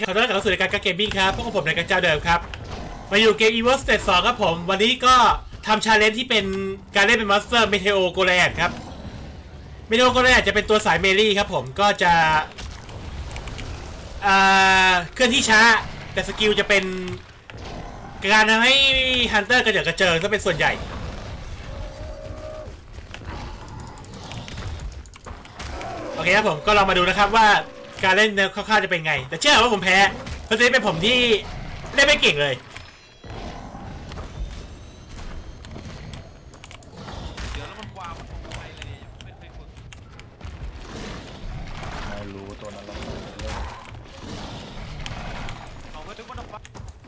ขอต้อนรับเข้าสู่รายการเกมมิ่งครับพวกผมในการเจ้าเดิมครับมาอยู่เกม Evil State 2ครับผมวันนี้ก็ทำชาเลนจ์ที่เป็นการเล่นเป็นมอนสเตอร์เมเทโอโกลแอดครับเมเทโอโกลแอดจะเป็นตัวสายเมลี่ครับผมก็จะเคลื่อนที่ช้าแต่สกิลจะเป็นการทำให้ฮันเตอร์กระเจิดกระเจิงซะเป็นส่วนใหญ่โอเคครับผมก็ลองมาดูนะครับว่าการเล่นคร่าวๆจะเป็นไงแต่เชื่อว่าผมแพ้เพราะฉะนั้นเป็นผมที่เล่นไม่เก่งเลยเดี๋ยวแล้วมันวางมันตรงไปเลยไม่เคยฝึกไม่รู้ตัวนั้นเราเอาก็นึกว่าต้องวาง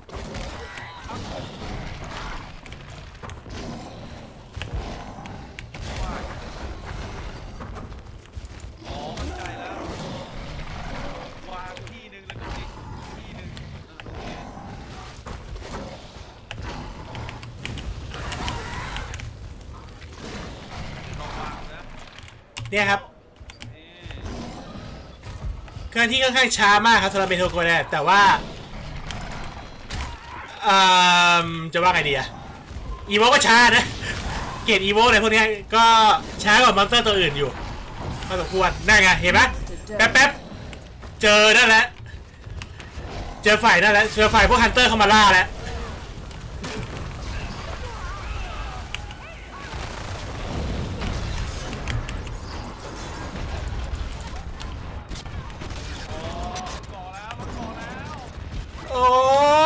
อ๋อเข้าใจแล้ววางที่หนึ่งแล้วก็อีกที่หนึ่งลองวางนะเนี่ยครับเคลื่อนที่ค่อนข้างช้ามากครับสำหรับเมโทรโกลแอดแต่ว่าจะว่าไงดีอะอีโวก็ช้านะเกรดอีโวอะไรพวกนี้ก็ช้ากว่ามอนสเตอร์ตัวอื่นอยู่พอสมควรนั่นไงเห็นไหมแป๊บเจอนั่นแหละเจอฝ่ายนั่นแหละเจอฝ่ายพวกฮันเตอร์เข้ามาล่าแล้วโอ้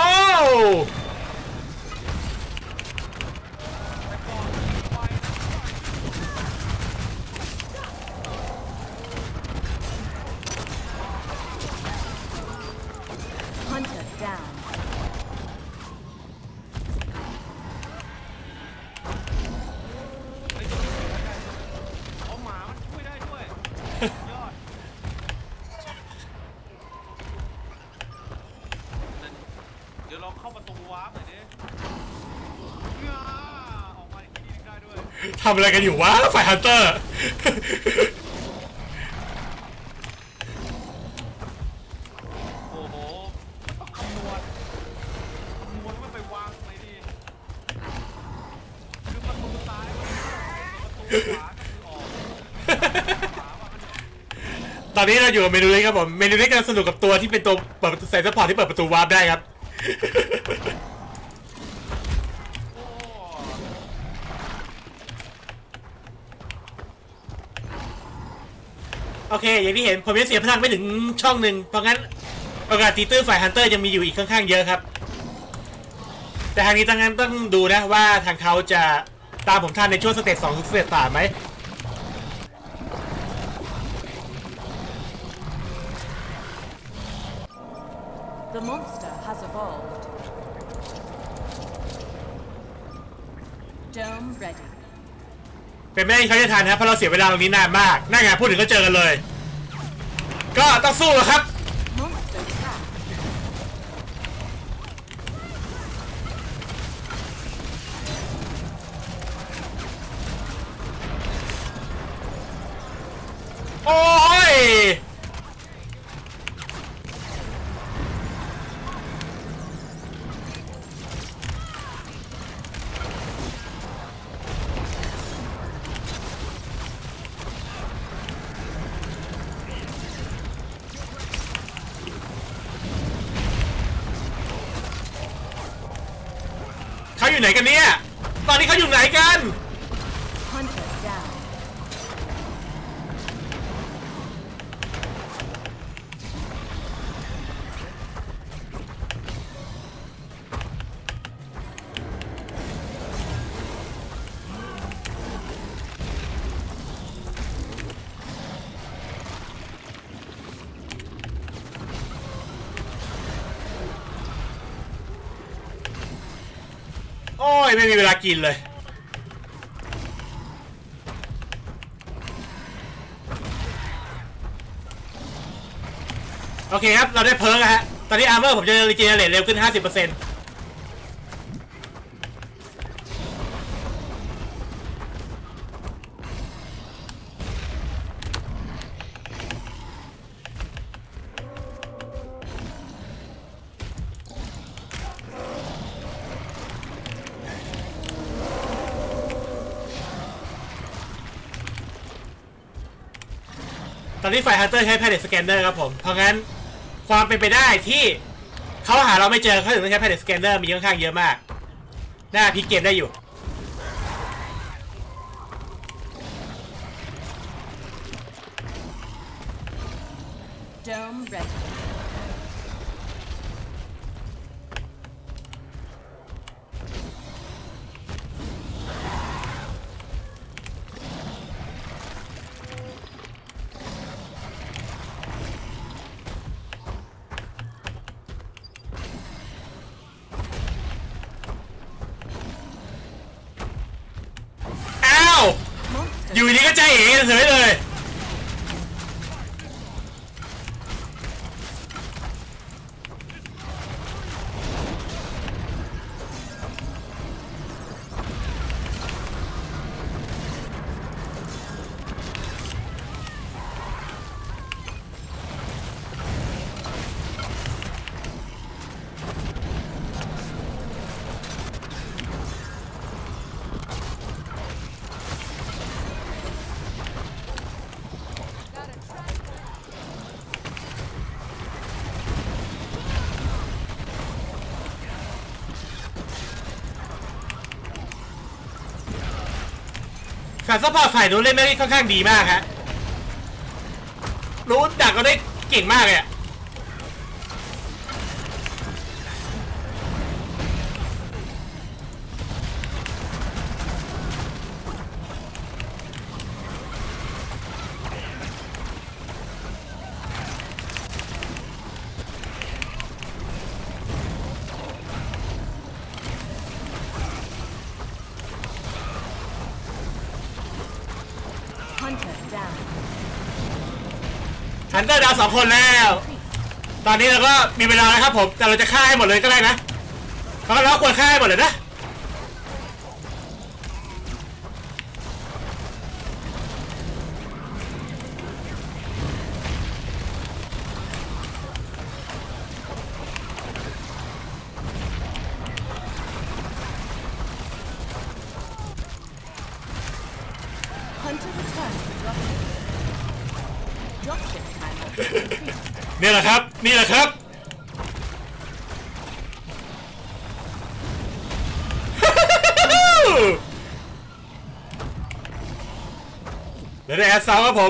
เดี๋ยวลองเข้าประตูวาร์ปหน่อยดิออกมาอีกทีนึงได้ด้วยทำอะไรกันอยู่วะฝ่ายฮันเตอร์โอ้โหต้องคำนวณว่าไปวางไหนดีคือประตูซ้ายประตูขวาก็คือออกตอนนี้เราอยู่กับเมนูเล็กครับผมเมนูเล็กกำลังสนุกกับตัวที่เป็นตัวเปิดใส่ซัพพอร์ตที่เปิดประตูวาร์ปได้ครับโอเคอย่างที่เห็นผมยังเสียพลังไปถึงช่องหนึ่งเพราะงั้นโอกาสตีตื้นฝ่ายฮันเตอร์ยังมีอยู่อีกค่อนข้างเยอะครับแต่ทางนี้ต้องดูนะว่าทางเขาจะตามผมทันในช่วงสเตจ2ถึงสเตจ3ไหม The monster has evolved. Dome ready. เป็นไม่ได้เขาจะทันนะเพราะเราเสียเวลาตรงนี้นานมากนั่นไงพูดถึงก็เจอกันเลยก็ต้องสู้ครับโอ้ยเขาอยู่ไหนกันเนี่ยตอนนี้เขาอยู่ไหนกันโอ้ยไม่มีเวลากินเลยโอเคครับเราได้เพิร์กฮะตอนนี้อาร์เมอร์ผมจะรีเจเนเรตเร็วขึ้น 50% โอนนี้ไฟฮันเตอร์ใช้แพดสแกนเนอร์ครับผมเพราะงั้นความเป็นไปได้ที่เขาหาเราไม่เจอเขาถึงต้องใช้แพดสแกนเนอร์มีค่อนข้างเยอะมากน่าพลิกเกมได้อยู่ Dome ready. Monster อยู่ดีก็ใจเอ๋เฉยเลยการซัพพอร์ตฝ่ายนู้นเล่นได้ค่อนข้างดีมากฮะรู้ดักก็ได้เก่งมากเลยอะฮันเตอร์ดาว2 คนแล้ว ตอนนี้เราก็มีเวลาแล้วครับผมแต่เราจะฆ่าให้หมดเลยก็ได้นะเพราะเราควรฆ่าให้หมดเลยนะนี่แหละครับนี่แหละครับเดี๋ยวได้แอดซาวครับผม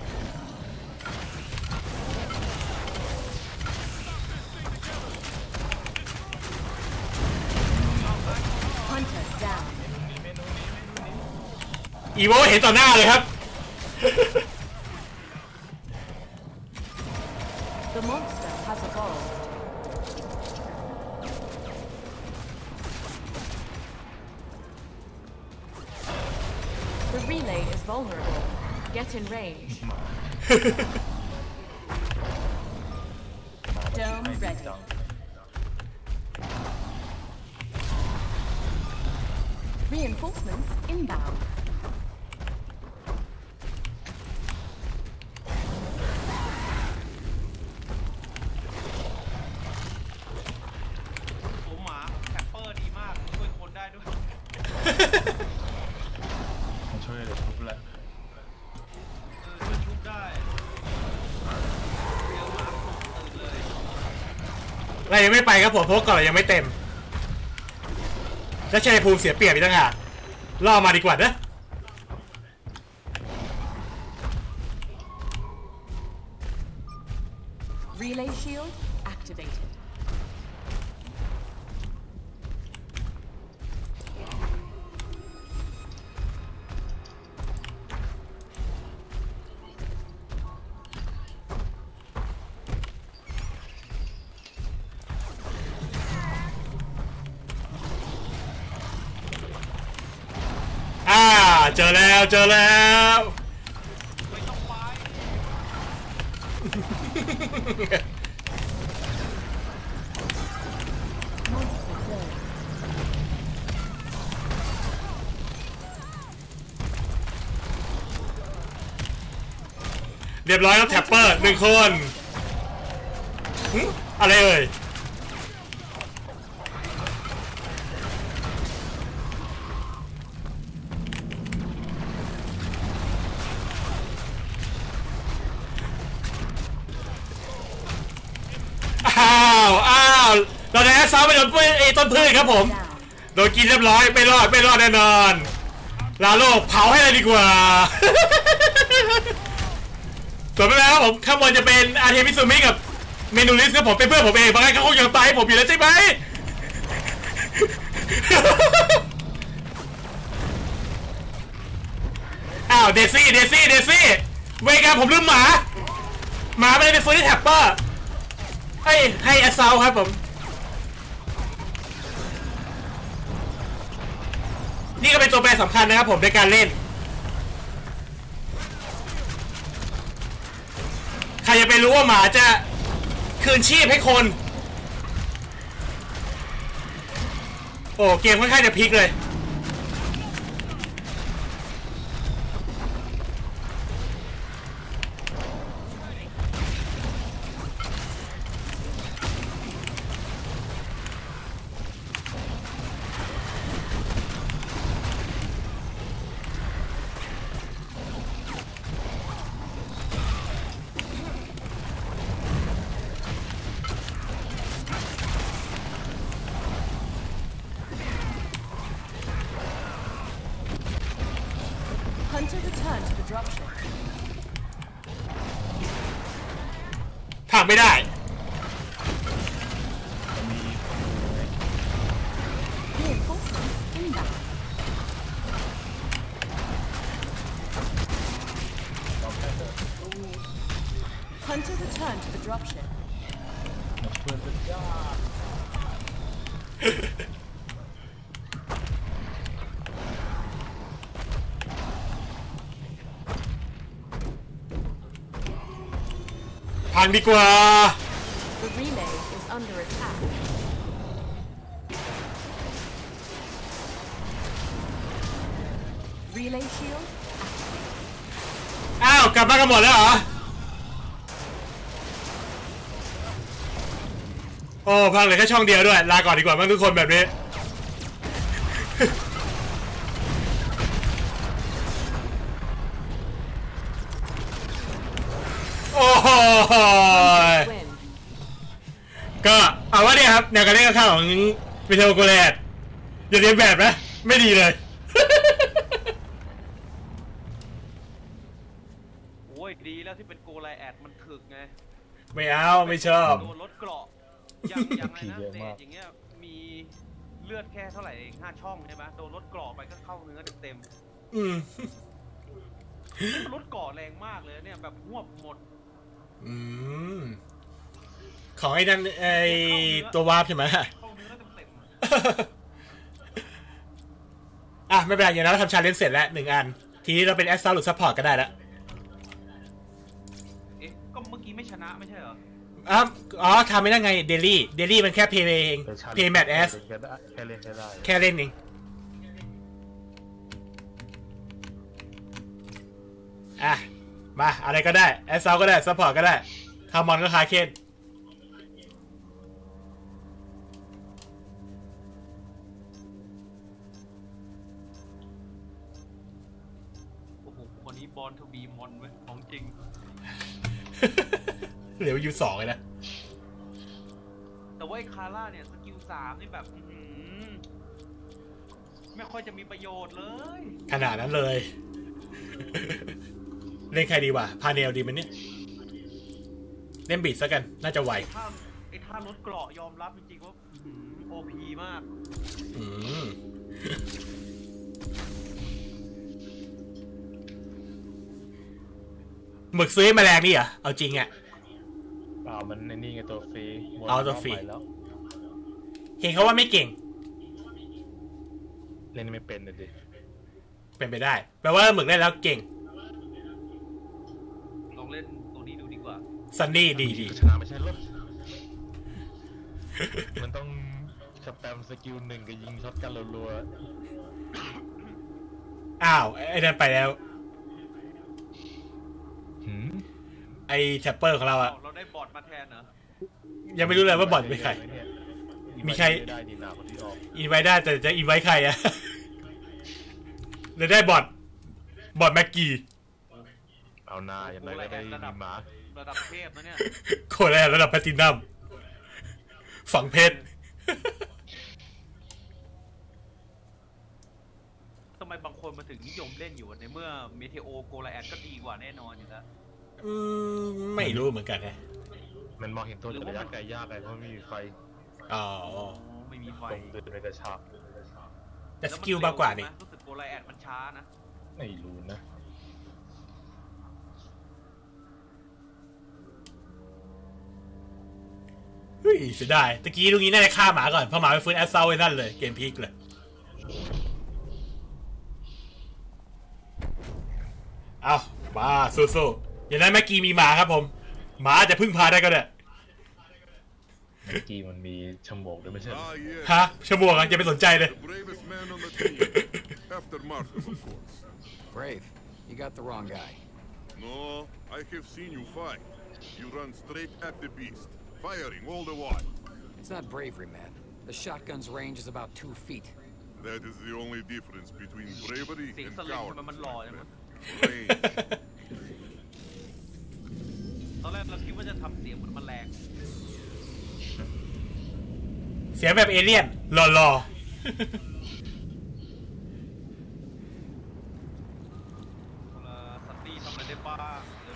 อีโวเห็นต่อหน้าเลยครับ The monster has evolved. The relay is vulnerable. Get in range. Dome ready. Reinforcements inbound. เรายังไม่ไปครับผมเพราะก่อนเรายังไม่เต็มและชัยภูมิเสียเปรียบอีกต่างหากล่อมาดีกว่านะ Relay shield activated. เจอแล้วเจอแล้วไม่ต้องไปเรียบร้อยแล้วแท็ปเปอร์1 คนอะไรเอ่ยวเราได้ซ้อมไปโดนต้นพืชครับผม Down. โดนกินเรียบร้อยไม่รอดแน่นอนลาโลกเผาให้เลยดีกว่า ส่วนไม่แล้วครับผมข้างบนจะเป็นอาร์เทมิซูมิกับเมนูลิสครับผมเป็นเพื่อนผมเองบางครั้งเขาคงยังตายให้ผมอยู่แล้วใช่ไหม อ้าวเดซี่เวกาผมลืมหมาไม่ได้เป็นเฟอร์นิแท็ปเปอร์ให้แอสซาวครับผมนี่ก็เป็นตัวแปรสำคัญนะครับผมในการเล่นใครจะไปรู้ว่าหมาจะคืนชีพให้คนโอ้เกมค่อนข้างจะพลิกเลย Hunter return to the dropship. ทำไม่ได้ Reinforcements inbound. Hunter return to the dropship. พังดีกว่า The relay is under attack. Relay shield activated. อ้าวกลับมากันหมดแล้วเหรอโอ้พังเหลือแค่ช่องเดียวด้วยลาก่อนดีกว่ามั้งทุกคนแบบนี้ โอ้โห Win. ก็เอาว่าเนี่ยครับแนวการเล่นข้างๆของวิเทลโกเลตอย่าเรียนแบบนะไม่ดีเลยโอ้ยดีแล้วที่เป็นโกไลแอดมันถึกไงไม่เอาไม่ชอบโดนลดเกราะอย่างไรนะเยอะเดมากทอย่างเงี้ยมีเลือดแค่เท่าไหร่เอง5 ช่องใช่ไหมโดนลดเกราะไปก็เข้าเนื้อเต็มอืมๆมันลดเกราะแรงมากเลยเนี่ยแบบหวบหมดอืมของไอ้นั่นไอ้ตัววาร์ปใช่ไหมเข้าเนื้อเต็มๆอะอ่ะไม่เป็นไรอย่างนั้นเราทำชาเลนจ์เสร็จแล้ว1 อัน ทีนี้เราเป็นแอสซาหรือซัพพอร์ตก็ได้แล้วเอ๊ะก็เมื่อกี้ไม่ชนะไม่ใช่เหรออ๋อทำไม่ได้ไงเดลี่มันแค่เพย์เองเพย์แมทแอสแค่เล่นแค่ได้แค่เล่นเองอ่ะมาอะไรก็ได้แอสซาก็ได้ซัพพอร์ตก็ได้ทามอนก็คาเคนโอ้โหคนนี้บอลทูบีมอนเว้ยของจริงเหลืออยู่2เลยนะแต่ว่าไอ้คาร่าเนี่ยสกิล3นี่แบบไม่ค่อยจะมีประโยชน์เลยขนาดนั้นเลย เล่นใครดีวะพาเนลดีมันเนี่ยเล่นบีดซะกันน่าจะไหวไอ้ท่าลดเกราะยอมรับจริงๆว่าโอพีมากอืมหมึกซื้อให้แมลงนี่เหรอเอาจริงอ่ะเปล่ามันในนี่ไงตัวฟรีเอาตัวฟรีใหม่แล้วเห็นเขาว่าไม่เก่งเล่นไม่เป็นเลยดิเป็นไปได้แปลว่าหมึกเล่นแล้วเก่งลองเล่นตัวนี้ดูดีกว่าซันนี่ดีชนะไม่ใช่หรอมันต้องสแปมสกิล1กับยิงช็อตกันรัวอ้าวไอ้นั่นไปแล้วๆหืมไอ้แท็ปเปอร์ของเราอะเราได้บอร์ดมาแทนเหรอยังไม่รู้เลยว่าบอทเป็นใคร มีใครไม่ได้ดีนาคนที่ออกอินไว้ได้แต่จะอินไว้ใครอะ เลยได้บอทแม็กกี้เอาหน้าอย่างไรก็ได้มีหมาระดับเทพนะเนี่ยโคตรแรกระดับแพลตินัมฝังเพชรทำไมบางคนมาถึงนิยมเล่นอยู่ในเมื่อเมเทโอโกลาแอดก็ดีกว่าแน่นอนอยู่แล้วไม่รู้เหมือนกันนะมันมองเห็นตัวจากระยะไกลยากเลยเพราะไม่มีไฟอ๋อไม่มีไฟตรงเดินไปกระชากแต่สกิลมากกว่านี่รู้สึกโกลาแอดมันช้านะไม่รู้นะเฮ้ยเสียดายตะกี้ตรงนี้น่าจะฆ่าหมาก่อนเพราะหมาไปฟื้นแอสเซลไว้นั่นเลยเกมพลิกเลยเอามาสู้ๆอย่างนั้นเมื่อกี้มีหมาครับผมหมาจะพึ่งพาได้ก็ได้เมื่อกี้มันมีฉมวกด้วยไม่ใช่ฮะชั่วโมงจะไปสนใจเลย The bravest man on the team. After Marcus, of course. Brave. You got the wrong guy. No, I have seen you fight. You run straight at the beast, firing all the while. It's not bravery, man. The shotgun's range is about 2 feet. That is the only difference between bravery เสียง and สลิงทำไมมันหล่อ cowardice. จังวะ Range. ตอนแรกเราคิดว่าจะทำเสียงเหมือนแมลงเสียงแบบเอเลี่ยนหล่อสัตว์ตี้ทำอะไรได้บ้าง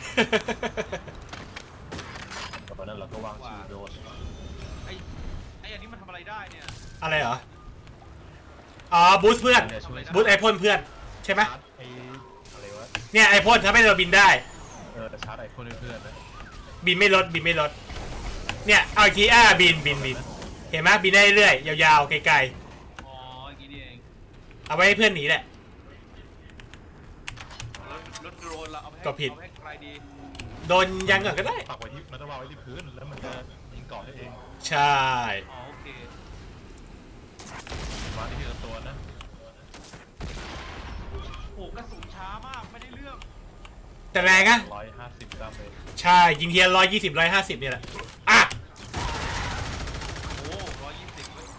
ตอนนั้นเราก็วางชิวโดนไอ้อันนี้มันทำอะไรได้เนี่ยๆอะไรเหรออ๋อบูสต์เพื่อนบูสต์ไอพ่นเพื่อนใช่ไหมชาร์จไอ้อะไรวะเนี่ยไอพ่นทำให้เราบินได้แต่ชาร์จไอ้คนเพื่อนๆนะบินไม่ลดเนี่ยเอาอีกทีบินเห็นไหมบินได้เรื่อยยาวๆไกลอ๋ออย่างนี้นี่เองๆเอาไว้ให้เพื่อนหนีแหละรถโดรนเราเอาไปให้ก็ผิดเอาไปให้ใครดีโดนยังก่อนก็ได้ปักไว้ที่มันต้องวางไว้ที่พื้นแล้วมันจะยิงเกาะได้เองใช่อ๋อโอเคมาที่ทีละตัวนะโอ้กระสุนช้ามากไม่ได้เรื่องแต่แรงอะ 150 ดาเมจใช่ยิงเทียน120 150เนี่ยแหละอ่ะโอ้120เลย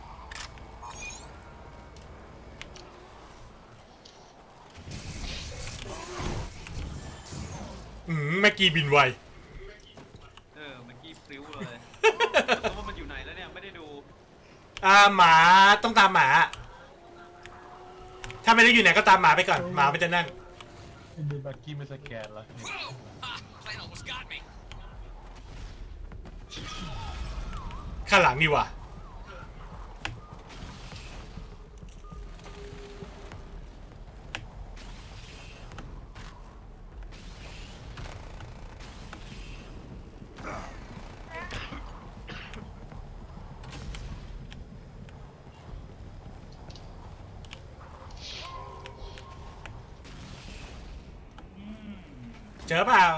เมื่อกี้บินไวเมื่อกี้พลิ้วเลยเพราะว่ามันอยู่ไหนแล้วเนี่ยไม่ได้ดูหมาต้องตามหมา ถ้าไม่ได้อยู่ไหนก็ตามหมาไปก่อนหมามันจะนั่งมีบักกี้ไม่สแกนแล้วข้างหลังนี่ว่ะเจอเปล่า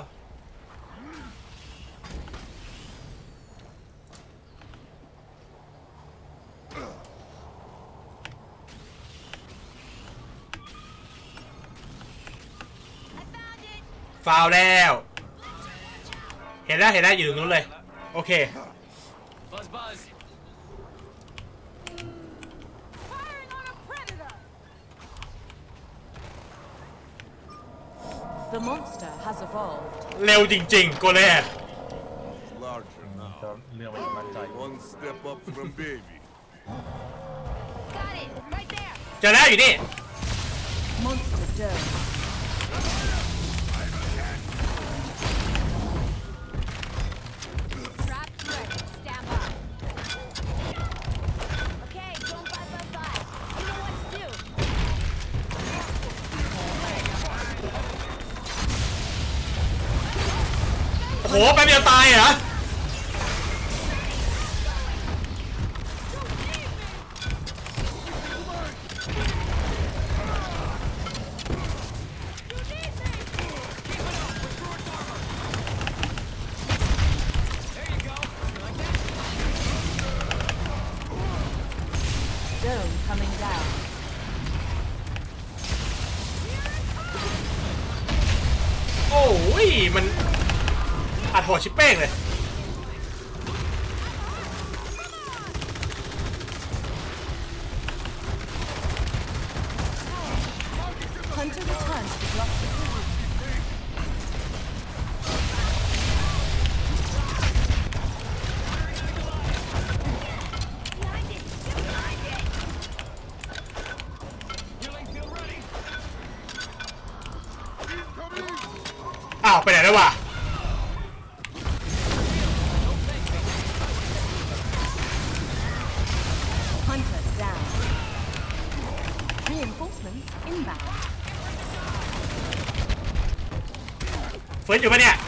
ฟาวแล้ว เห็นแล้วอยู่ตรงนู้นเลย โอเค The monster has evolved. เร็วจริงๆโกเลต Larger จะ now. เรื่องมันมั่นใจ One step up from baby. Got it, right there. เจอแล้วอยู่นี่ Monster dome. Trap ready. Stand by. Okay, going 555. You know what to do. โอ้โหแป๊บเดียวตายเหรอ Dome coming down. โอ้ยมันอัดหัวชิปเป้งเลย Hunter returns to drop the อ้าวไปไหนแล้ววะ Hunter down. Reinforcements inbound. เฟิร์สอยู่ปะเนี่ย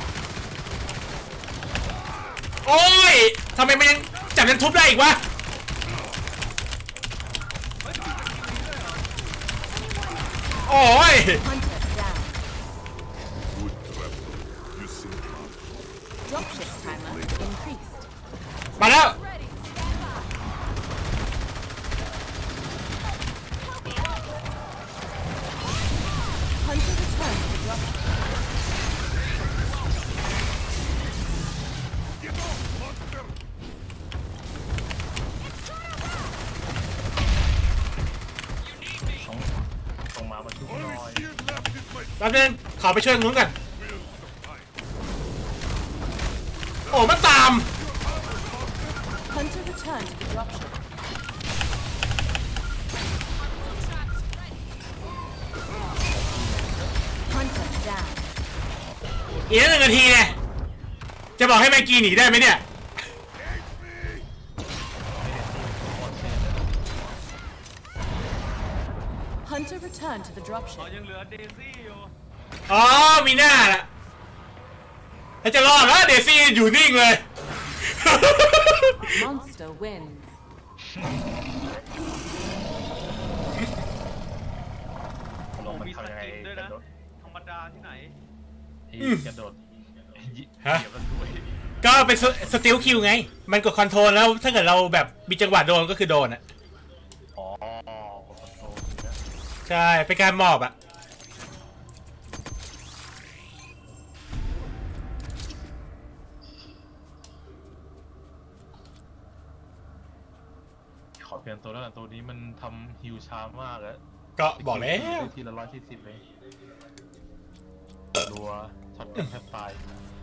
โอ้ยทำไมมันยังจับยันทุบได้อีกวะโอ้ย Hunter down. Good traveler. You seem calm. Dropship timer increased. มาแล้ว Hunter returned to the dropship. Get off, monster! ส่งมาช่วยหน่อย Only shield left is my แป๊บนึงขอไปช่วยตรงนู้นกัน will survive. โอ้มันตาม Hunter returned to the dropship. Hunter down. อีก1 นาทีเนี่ยจะบอกให้แมกกี้หนีได้ไหมเนี่ย Hunter returned to the อ๋อ dropship. ยังเหลือเดซี่อยู่อ๋อมีหน้าละแล้วจะรอดแล้วเดซี่อยู่นิ่งเลย Monster wins. ลงมันมีสทำยังไงกินด้วยกระนะโดดธรรมดาที่ไหนกระโดดฮะเหยียบแล้วด้วยก็เป็นสติลคิวไง มันกดคอนโทรลแล้วถ้าเกิดเราแบบมีจังหวะโดนก็คือโดนอ่ะอ๋อกดคอนโทรลนะใช่เป็นการมอบอ่ะขอเปลี่ยนตัวแล้วกันตัวนี้มันทำฮิวช้ามากแล้วก็บอกแล้วทีละ140เลยรัวช็อตกันแทบตาย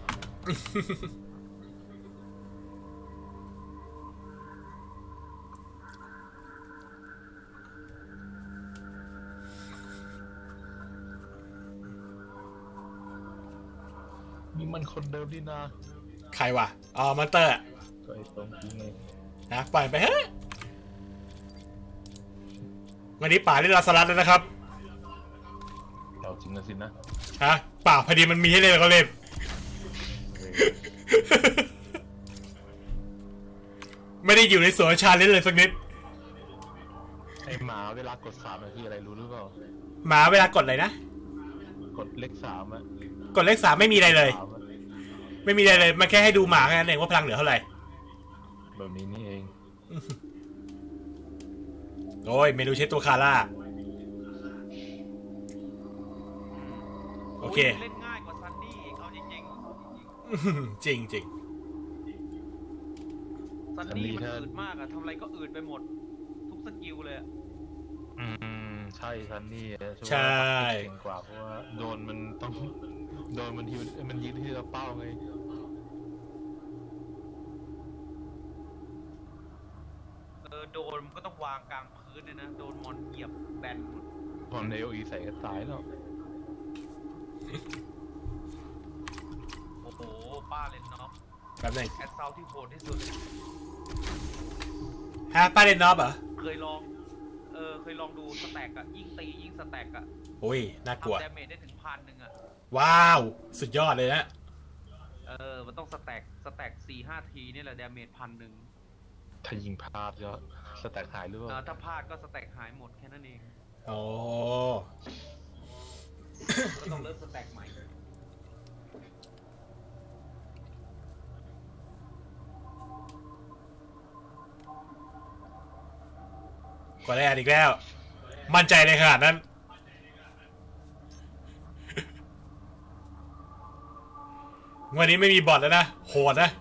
นี่มันคนเดิมดีนะใครวะอ๋อมอนเตอร์อะก็ไอ้ตรงนี้ไงนะปล่อยไปเฮ้ยวันนี้ป่าเล่นลาสลัดแล้วนะครับเอาจริงนะสินะฮะป่าพอดีมันมีให้เล่นก็เล่น ไม่ได้อยู่ในสวนชาเล่นเลยสักนิดไอ้หมาเวลากด3 นาทีอะไรรู้หรือเปล่าหมาเวลากดอะไรนะกดเลข3อะกดเลข3ไม่มีอะไรเลย 3อะไม่มีอะไรเลยมันแค่ให้ดูหมาแค่นั้นเองว่าพลังเหลือเท่าไหร่แบบนี้นี่เองโอ้ยไม่รู้ใช้ตัวคาร่าโอเคเล่นง่ายกว่าซันนี่อีกเอาจริงจริงจริงๆซันนี่มันอืดมากอะทำอะไรก็อืดไปหมด ทุกสกิลเลยอะใช่ซันนี่ช่วยใช่เก่งกว่าเพราะว่าโดนมันต้องโดนมันทีมันยิงที่เราเป้าไงโดนมันก็ต้องวางกลางพื้นเลยนะ โดนมอนเหยียบแบนหมดพอเนลอีใส่ก็ตายแล้วโอ้โห ป้าเล่นน็อกแป๊บนึงแอดเซาที่โหดที่สุดฮะป้าเล่นน็อบเหรอเคยลอง เคยลองดูสแต็กอะยิ่งตียิ่งสแต็กอะโอ้ยน่ากลัวทำดาเมจได้ถึง1,000อะว้าวสุดยอดเลยนะมันต้องสแต็ก4-5 ทีนี่แหละดาเมจ1,000 ถ้ายิงพลาดก็สแต็กหายหรือเปล่าถ้าพลาดก็สแต็กหายหมดแค่นั้นเองโอ้ก็ต้องเริ่มสแต็กใหม่กดได้อีกแล้ว มั่นใจในขนาดนั้น วันนี้ไม่มีบอทแล้วนะ โหดนะ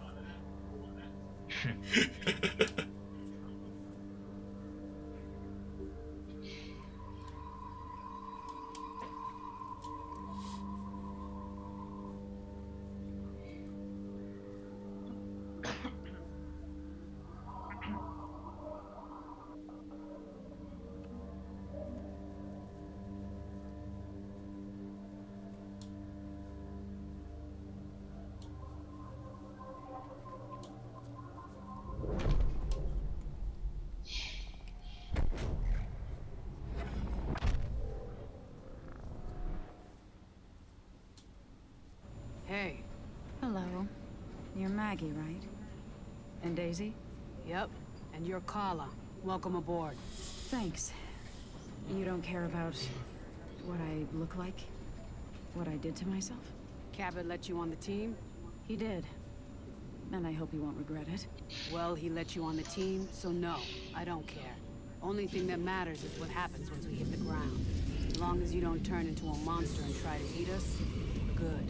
Maggie, right? And Daisy? Yep. And you're Carla. Welcome aboard. Thanks. You don't care about what I look like? What I did to myself? Cabot let you on the team? He did. And I hope he won't regret it. Well, he let you on the team, so no, I don't care. Only thing that matters is what happens once we hit the ground. As long as you don't turn into a monster and try to eat us, good.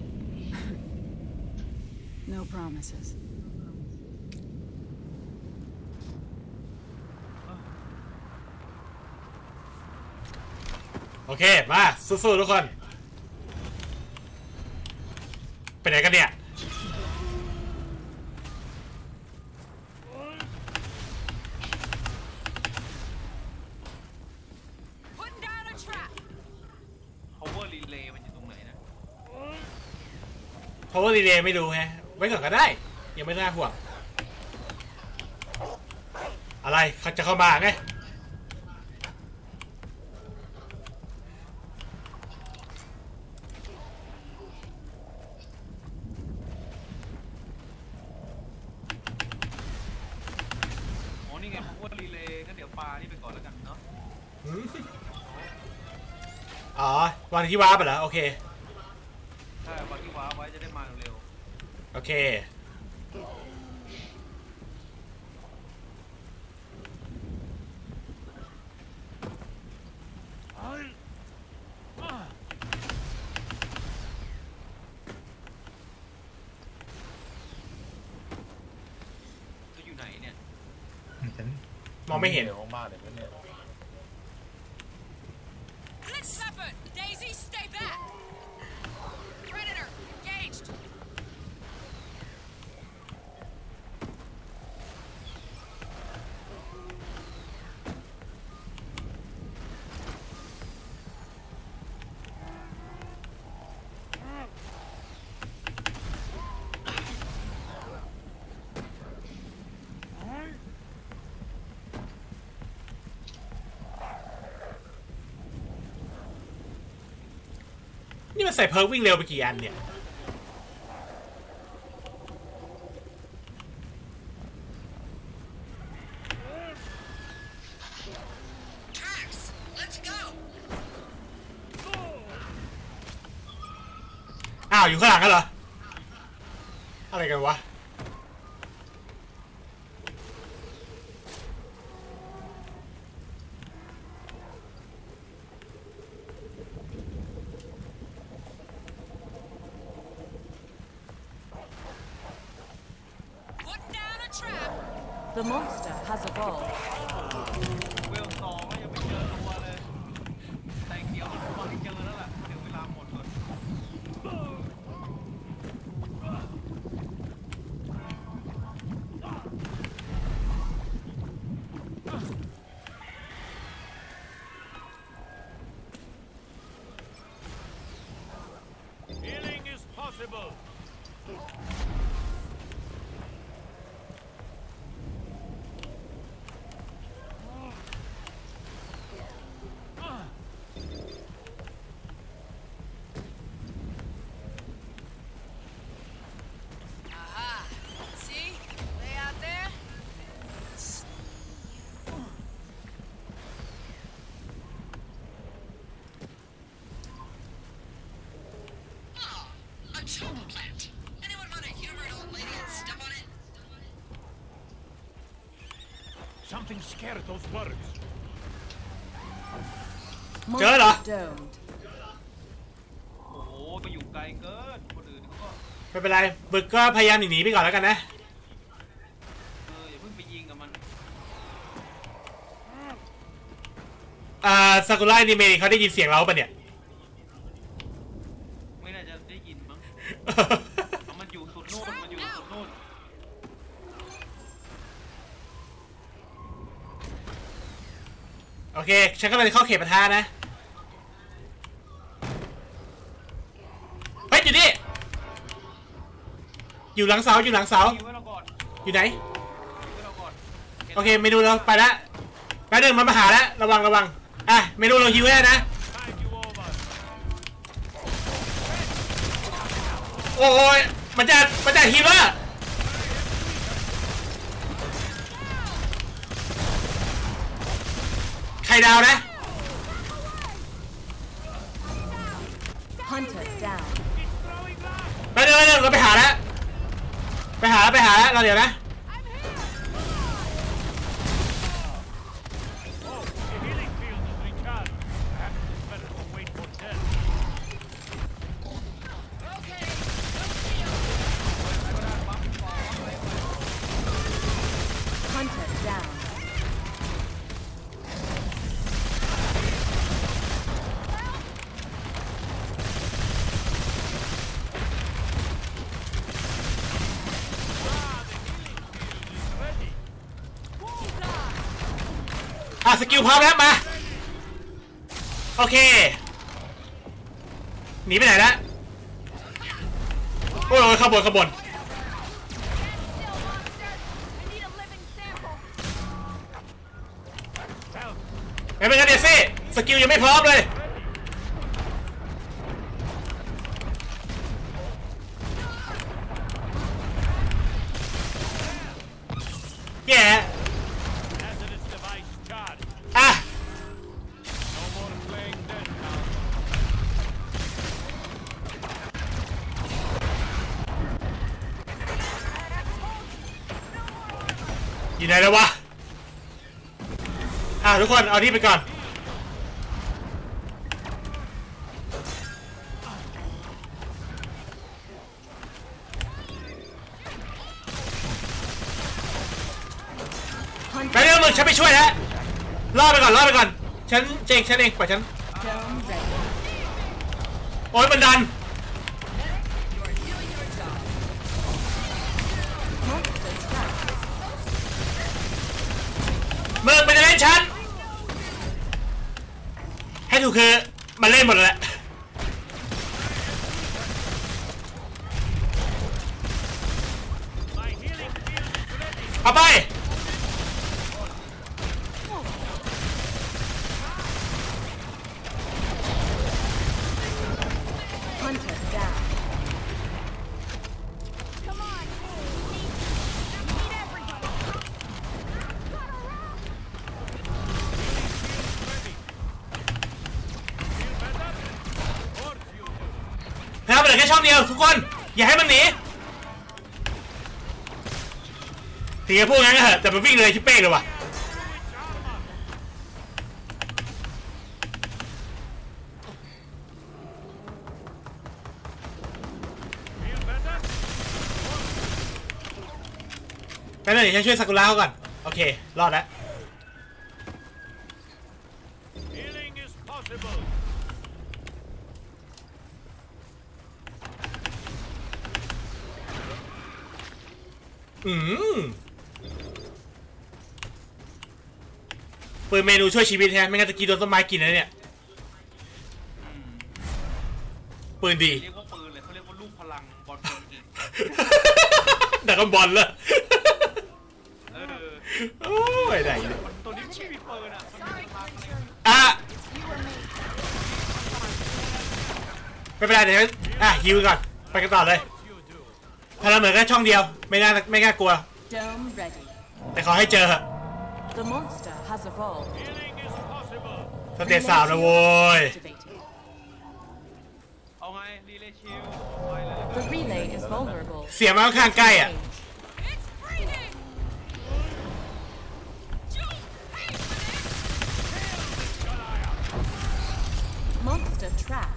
No promises. โอเคมาสู้ๆทุกคนไปไหนกันเนี่ย Putting down a trap. power relay มันอยู่ตรงไหนนะ power relay ไม่รู้ฮะไว้ก่อนก็ได้ยังไม่น่าห่วงอะไรเขาจะเข้ามาไงนี่ไง power relay ก็เดี๋ยวปลานี่ไปก่อนแล้วกันเนาะอ๋อวางที่วาร์ปไปเหรอโอเคใช่วางที่ว้าไว้จะได้มาเร็วโอเคจะอยู่ไหนเนี่ยมองไม่เห็นมากๆเลยเนี่ย Blitz Leopard! Daisy, stay back! Predator, engaged! นี่มันใส่เพิร์กวิ่งเร็วไปกี่อันเนี่ย อ้าว อยู่ข้างหลังกันเหรอ อะไรกันวะ Putting down a trap! The monster has evolved. เวลสองแล้วยังไม่เจอตัวเลยแต่เดี๋ยวมันต้องเจอแล้วล่ะเดี๋ยวเวลาหมดก่อน Healing is possible. Aha! See? Way out there? A choke plant. Anyone want to humor an old lady and step on it? Something scared those birds. Trời ơi. Monster domed. โอ้โหไปอยู่ไกลเกินคนอื่นเขาก็ไม่เป็นไรบึกก็พยายามหนีไปก่อนแล้วกันนะอย่าเพิ่งไปยิงกับมันซากุระอนิเมะเขาได้ยินเสียงเราปะเนี่ยไม่น่าจะได้ยินมั้งมันอยู่สุดโน่นมันอยู่สุดโน่นโอเค ฉันก็เลยเข้าเขตปะทะนะ เฮ้ย อยู่นี่ อยู่หลังเสา อยู่หลังเสายิงไว้เราก่อนอยู่ไหนยิงไว้เราก่อนโอเค เมนูเราไปแล้วแป๊บนึงมันมาหาแล้ว ระวังระวัง อ่ะ เมนูเราฮิวได้นะ Time you over. โอ้ยมันจะฮิวแล้วดาวนะ Hunter down. ไปเดี๋ยวเราไปหาแล้วเราเดี๋ยวนะ Hunter down. สกิลพร้อมแล้วมาโอเคหนีไปไหนแล้วโอ้ยขบวนไม่เป็นไรเดซี่สกิลยังไม่พร้อมเลยแย่อยู่ไหนแล้ววะทุกคนเอาที่ไปก่อนไปเร็วมึงฉันไปช่วยแล้วรอไปก่อนฉันเองปล่อยฉัน Dome ready. โอ๊ยมันดัน Monster strike. มึงมันจะเล่นฉันให้ถูกคือมันเล่นหมดแล้วแหละเอาไป Hunter down. Come on. Need everybody. Gotta run. นะครับเหลือแค่ช่องเดียวทุกคนอย่าให้มันหนีถึงจะพูดงั้นก็เถอะแต่มันวิ่งเลยชิเป้เลยว่ะไปเลยฉันช่วยซากุระเขาก่อนโอเครอดแล้วปืนเมนูช่วยชีวิตแทนไม่งั้นตะกี้โดนต้นไม้กินนะเนี่ยปืนดีเรียกว่าปืนเลยเขาเรียกว่าลูกพลังบอลปืนอีกแต่ก็บอลเลยเออโอ้ยได้เลยตัวนี้ไม่มีปืนอ่ะมันมีพลังอะไรไม่เป็นไรเดี๋ยวฮิวก่อนไปกันต่อเลยพลังเหมือนกันช่องเดียวไม่น่ากลัว Dome ready. แต่ขอให้เจอ The monster has evolved. สเตจ3แล้วโว้ย Activated. เอาไงรีเลย์ชิลไปเลย The relay is vulnerable. เสียงมาข้างๆใกล้อ่ะ Range. It's freezing. Don't pay for this. Monster trapped.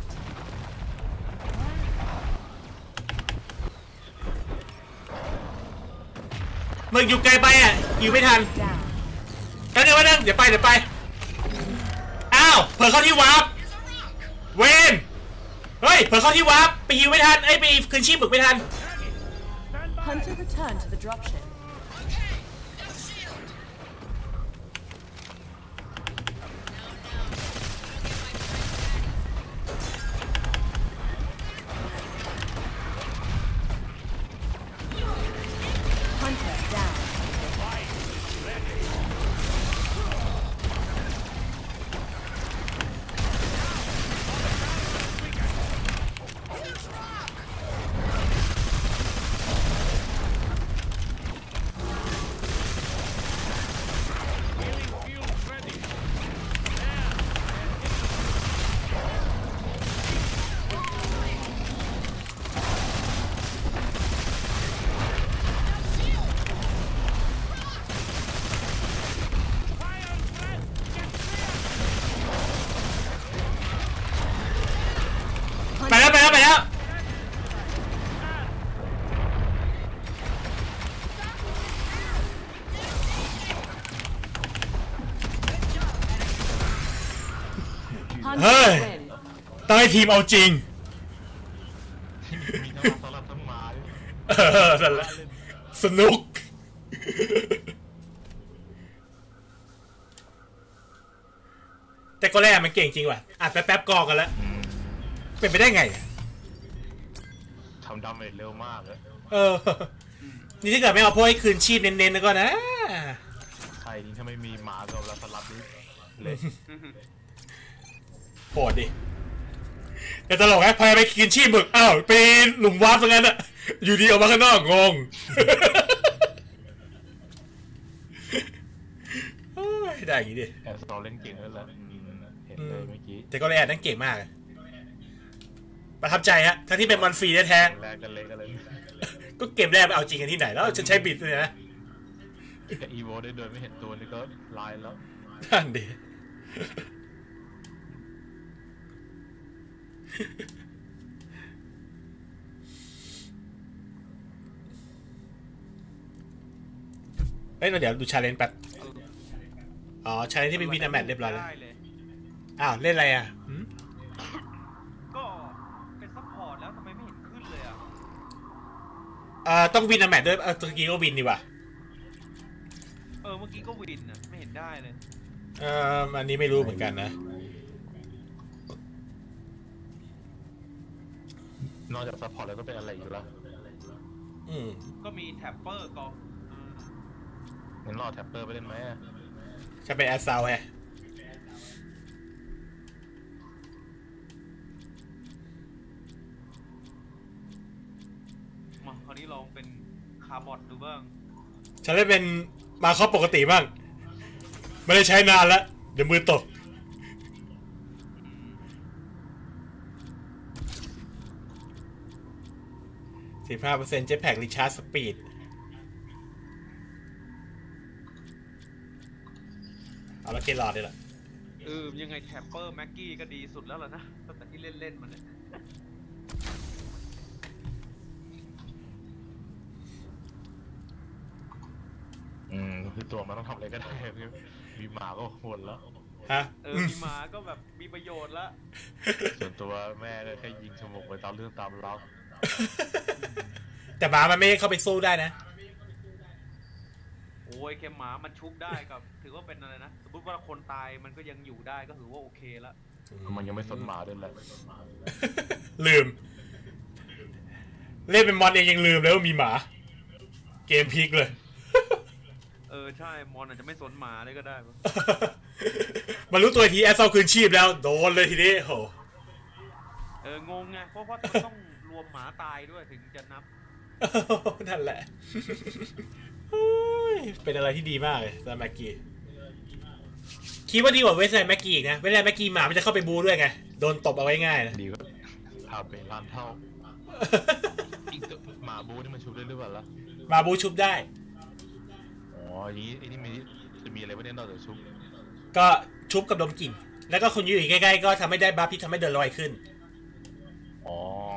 มึงอยู่ไกลไปอ่ะอยู่ไม่ทัน Down. กันเดี๋ยวเดี๋ยวไปอ้าวเผลอเข้าที่วาร์ปเวนเฮ้ยเผลอเข้าที่วาร์ปไปฮิวไม่ทันไปคืนชีพบึกไม่ทัน Hunter returned to the dropship. No shield. Hunter down. Hunt Hey. will win. ต้องให้ทีมเอาจริงมีทั้งสำหรับทั้งหมาด้วยนั่นแหละสนุก แต่ก็แรกมันเก่งจริงว่ะอ่ะแป๊บๆกองกันแล้ว เป็นไปได้ไงอะทำดาเมจเร็วมากเลยนี่ถ้าเกิดไม่เอาพวกให้คืนชีพเน้นๆแล้วก็นะใครนี่ถ้าไม่มีหมากับเราสลับนี่เลยโหดดิแต่ตลกไงพอไปคืนชีพหมึกอ้าวไปหลุมวาร์ปซะงั้นอะอยู่ดีออกมาข้างนอกงง โอ้ยได้อย่างงี้ดิแอบสตอเล่นเก่งด้วยแหละเห็นเลยเมื่อกี้แต่ก็แรกนั่นเก่งมากอะประทับใจฮะทั้งที่เป็นมอนฟรีแท้แรกกันเลยกันเลยๆก็เกมแรกไปเอาจริงกันที่ไหนแล้วฉันใช้บิดเลยนะกับอีโวได้เดินไม่เห็นตัวนี่ก็ลายแล้วนั่นดิเฮ้ยเราเดี๋ยวดูชาเลนจ์แป๊บอ๋อชาเลนจ์ที่เป็นวินแมทเรียบร้อยแล้วได้เลยอ้าวเล่นอะไรอ่ะหืมก็เป็นซัพพอร์ตแล้วทำไมไม่เห็นขึ้นเลยอ่ะต้องวินแมทด้วยตะกี้ก็วินดีว่ะเมื่อกี้ก็วินอ่ะไม่เห็นได้เลยอันนี้ไม่รู้เหมือนกันนะนอกจากซัพพอร์ตแล้วก็เป็นอะไรอยู่ละก็มีแท็ปเปอร์กองงั้นรอแท็ปเปอร์ไปเล่นไหมอะจะเป็นแอสซาวแฮะมาคราวนี้ลองเป็นคาร์บอทดูบ้างฉันเล่นเป็นมาคอปปกติบ้างไม่ได้ใช้นานแล้วเดี๋ยวมือตก 15% เจ็ตแพ็กรีชาร์จสปีดเอาละเกลอดเลยล่ะยังไงแท็ปเปอร์แม็กกี้ก็ดีสุดแล้วล่ะนะตั้งแต่ที่เล่นมันเนี่ยคือตัวมันต้องทำอะไรก็ได้คือมีหมาก็หมดแล้วฮะมีหมาก็แบบมีประโยชน์ละส่วนตัวแม่ก็แค่ยิงฉมวกไปตามเรื่องตามเล่าแต่หมามันไม่เข้าไปสู้ได้นะโอ้ยแค่หมามันชุบได้กับถือว่าเป็นอะไรนะสมมติว่าคนตายมันก็ยังอยู่ได้ก็ถือว่าโอเคละมันยังไม่สนหมาด้วยแหละลืม เล่นเป็นมอนเองยังลืมแล้วว่ามีหมา เกมพลิกเลยใช่มอนอาจจะไม่สนหมาเลยก็ได้มารู้ตัวทีแอสซอลคืนชีพแล้วโดนเลยทีนี้โหงงไงเพราะมันต้องรวมหมาตายด้วยถึงจะนับนั่นแหละโอ้ยเป็นอะไรที่ดีมากเลยสำหรับแม็กกี้คิดว่าดีกว่าเวสไลน์แม็กกี้อีกนะเวสไลน์แม็กกี้หมามันจะเข้าไปบูด้วยไงโดนตบเอาไว้ง่ายนะดีก็พาไปร้านเท่าอีกตัวหมาบูนี่มันชุบได้หรือเปล่าล่ะหมาบูชุบได้อ๋ออย่างนี้ไอ้นี่จะมีอะไรบ้างเนี่ยนอกจากชุบก็ชุบกับดมกลิ่นแล้วก็คนอยู่ใกล้ๆก็ทำให้ได้บัฟที่ทำให้เดินลอยขึ้นอ๋อ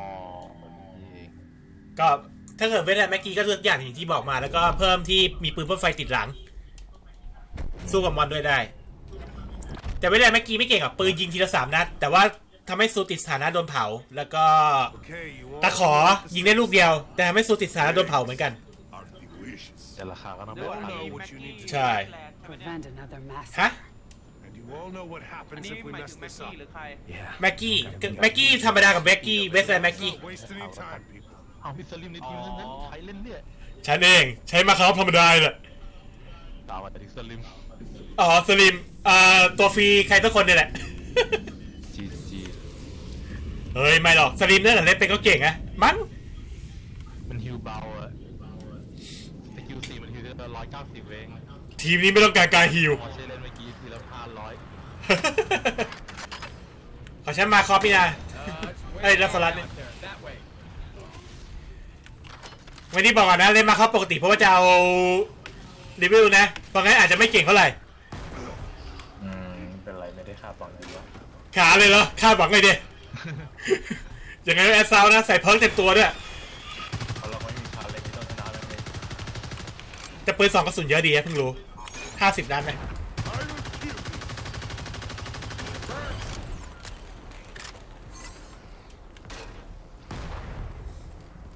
ก็ถ้าเกิดเวสไลน์แม็กกี้ก็เลือกอย่างที่บอกมาแล้วก็เพิ่มที่มีปืนพ่นไฟติดหลังสู้กับมอนด้วยได้แต่เวสไลน์แม็กกี้ไม่เก่งกับปืนยิงทีละ3 นัดแต่ว่าทำให้ซูติดสถานะโดนเผาแล้วก็ตะขอยิงได้ลูกเดียวแต่ทำให้ซูติดสถานะโดนเผาเหมือนกันแต่ราคาก็ต้องเดี๋ยวบอกมีว่าแม็กกี้ใช่ Prevent another massacre. ฮะอันนี้หมายถึงแม็กกี้หรือใครแม็กกี้ธรรมดากับแม็กกี้เวสไลน์แม็กกี้เอาพิซซ่าลิมในทีมนั้นใช้เล่นเนี่ยฉันเองใช้มาคาร์ธรรมดาแหละตามมาแต่พิซซ่าลิมอ๋อสลิมตัวฟรีใครสักคนเนี่ยแหละจีเฮ้ยไม่หรอกสลิมเนี่ยแหละเล่นเป็นก็เก่งอะมั้งมันฮิวเบาอะแต่คิว4มันฮิวได้190เองทีมนี้ไม่ต้องการการฮิวพอใช้เล่นเมื่อกี้ทีละ500 ขอฉันมาคอปพี่นะไอ้ลัสลัดเนี่ยวันนี้บอกก่อนนะเล่นมาคอปปกติเพราะว่าจะเอารีวิวนะเพราะงั้นอาจจะไม่เก่งเท่าไหร่เป็นไรไม่ได้ค่าตอนนี้วะขาเลยเหรอคาดหวังเลยเดียอย่างไงแอสซาวนะใส่เพิร์กเต็มตัวด้วยเขาเราไม่มีชาเลนจ์ที่ต้องชนะเลยแต่ปืน2 กระสุนเยอะดีนะเพิ่งรู้50 นัดไหม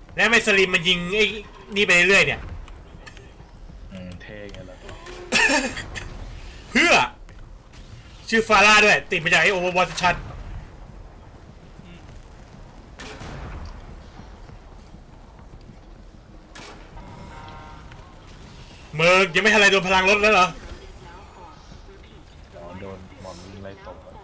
แล้วไมสลิมมันยิงไอ้นี่ไปเรื่อยๆเนี่ยเท่ไงล่ะเพื่อชื่อฟาร่าด้วยติดมาจากไอ้โอเวอร์วอชชันเมิร์กยังไม่ทันไรโดนพลังลดแล้วเหรอโดนหมอนยิงไล่ตบอะ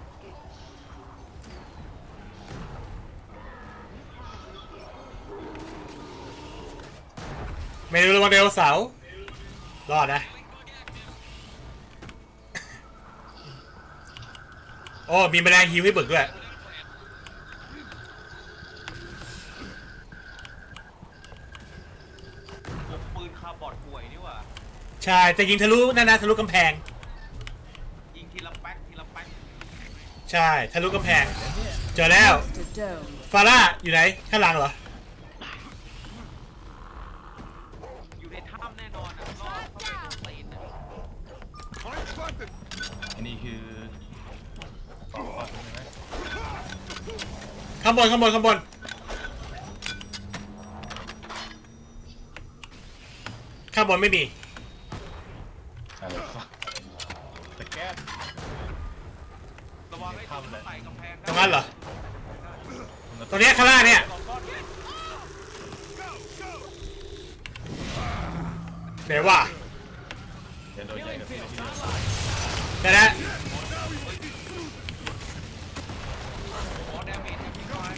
ไม่รู้ระวังเดลเสาร์รอดนะโอ้มีแมลงฮิวให้เบิกด้วยปืนคาร์บอดห่วยนี่หว่าใช่แต่ยิงทะลุนั่นนะทะลุกำแพงยิงทีละแป๊กทีละแป๊กใช่ทะลุกำแพงเจอแล้ว The dome. ฟาร่าอยู่ไหนข้างหลังเหรออยู่ในถ้ำแน่นอนอ่ะรอดเข้าไปโดนตีนอ่ะ Mine planted. อันนี้คือสองข้อใช่ไหมข้างบนข้างบนข้างบนข้างบนไม่มีอะไรวะแต่แก้ระวังให้ถ้ำไต่กำแพงตรงนั้นเหรอตรงเนี้ยข้างล่างเนี่ยไหนวะเดี๋ยวโดนใหญ่กับพี่ที่แต่ละขอดาเมจที่ไว้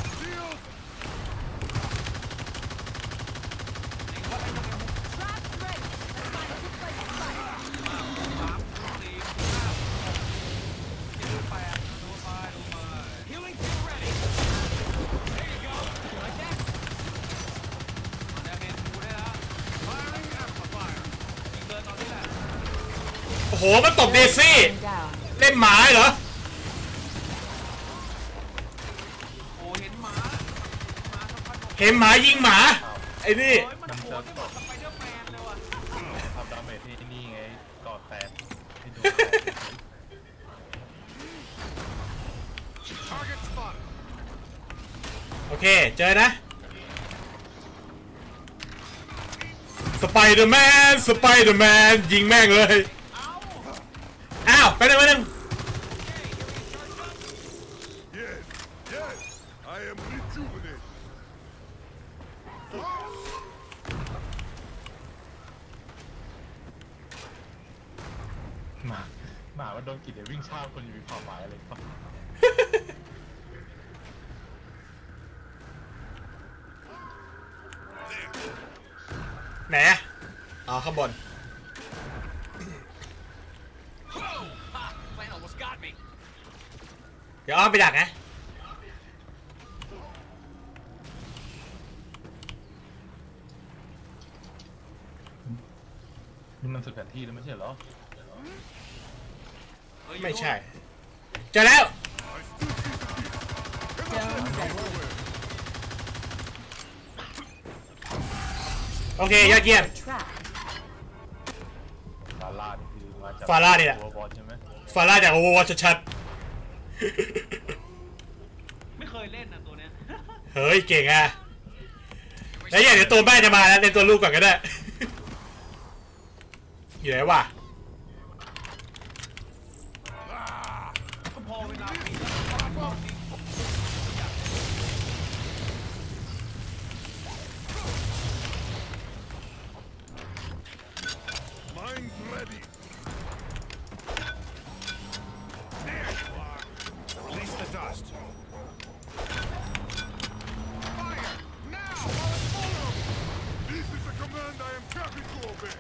โอ้โหมันตบเดซี่ Down. เล่นหมาเหรอโอ้เห็นหมาสักพักเห็นหมายิงหมาไอ้นี่โอ้ยมันโหดที่แบบสไปเดอร์แมนเลยว่ะทำดาเมจที่นี่ไงกอดแตกให้ดู Target spotted. โอเคเจอนะสไปเดอร์แมนสไปเดอร์แมนยิงแม่งเลยอ้าวไปหนึ่งไปหนึ่ง Yes, yes. I am rejuvenated. หมาว่าโดนกินเดี๋ยววิ่งข้ามคนอยู่มีความหมายอะไรปะไหนอะอ๋อข้างบน Plan almost got me เดี๋ยวอ้อมไปดักนะนี่มันสุดแผนที่แล้วไม่ใช่เหรอไม่ใช่เจอแล้ว Dome ready. โอเคยอดเยี่ยม Trap. ฟาร่านี่คือมาจากฟาร่านี่แหละตัวบอลใช่ไหมฟาร่าจากโอเวอร์วอชชัดไม่เคยเล่นอ่ะตัวเนี้ยๆเฮ้ยเก่งอะแล้วอย่างเดี๋ยวตัวแม่จะมาแล้วเล่นตัวลูกก่อนก็ได้ อยู่ไหนวะก็พอเวลาปีแล้วก็จริง Mine's ready. There you are. Release the dust. Fire! Now! While it's vulnerable! This is a command I am happy to obey.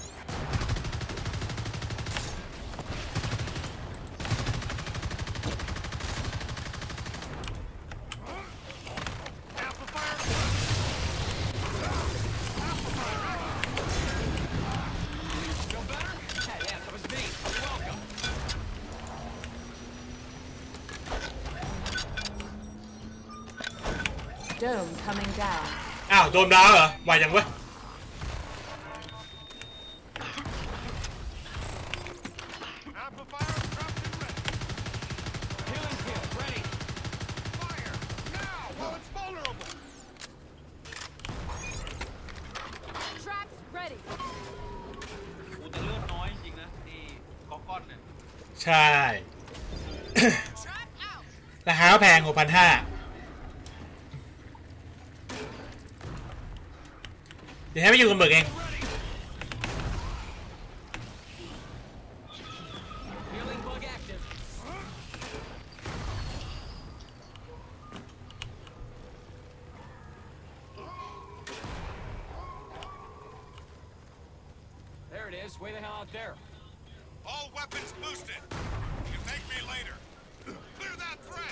Dome coming down. อ้าวโดนดาวเหรอไหวยังวะ Amplifier trapped and ready. Healing field ready. Fire! Now! While it's vulnerable! อนเนี่ยใช่ ราคาก็แพง 6,500 เดี๋ยวให้ไปอยู่กับหมึกเอง There it is. Way the hell out there. All weapons boosted. You thank me later. Clear that threat.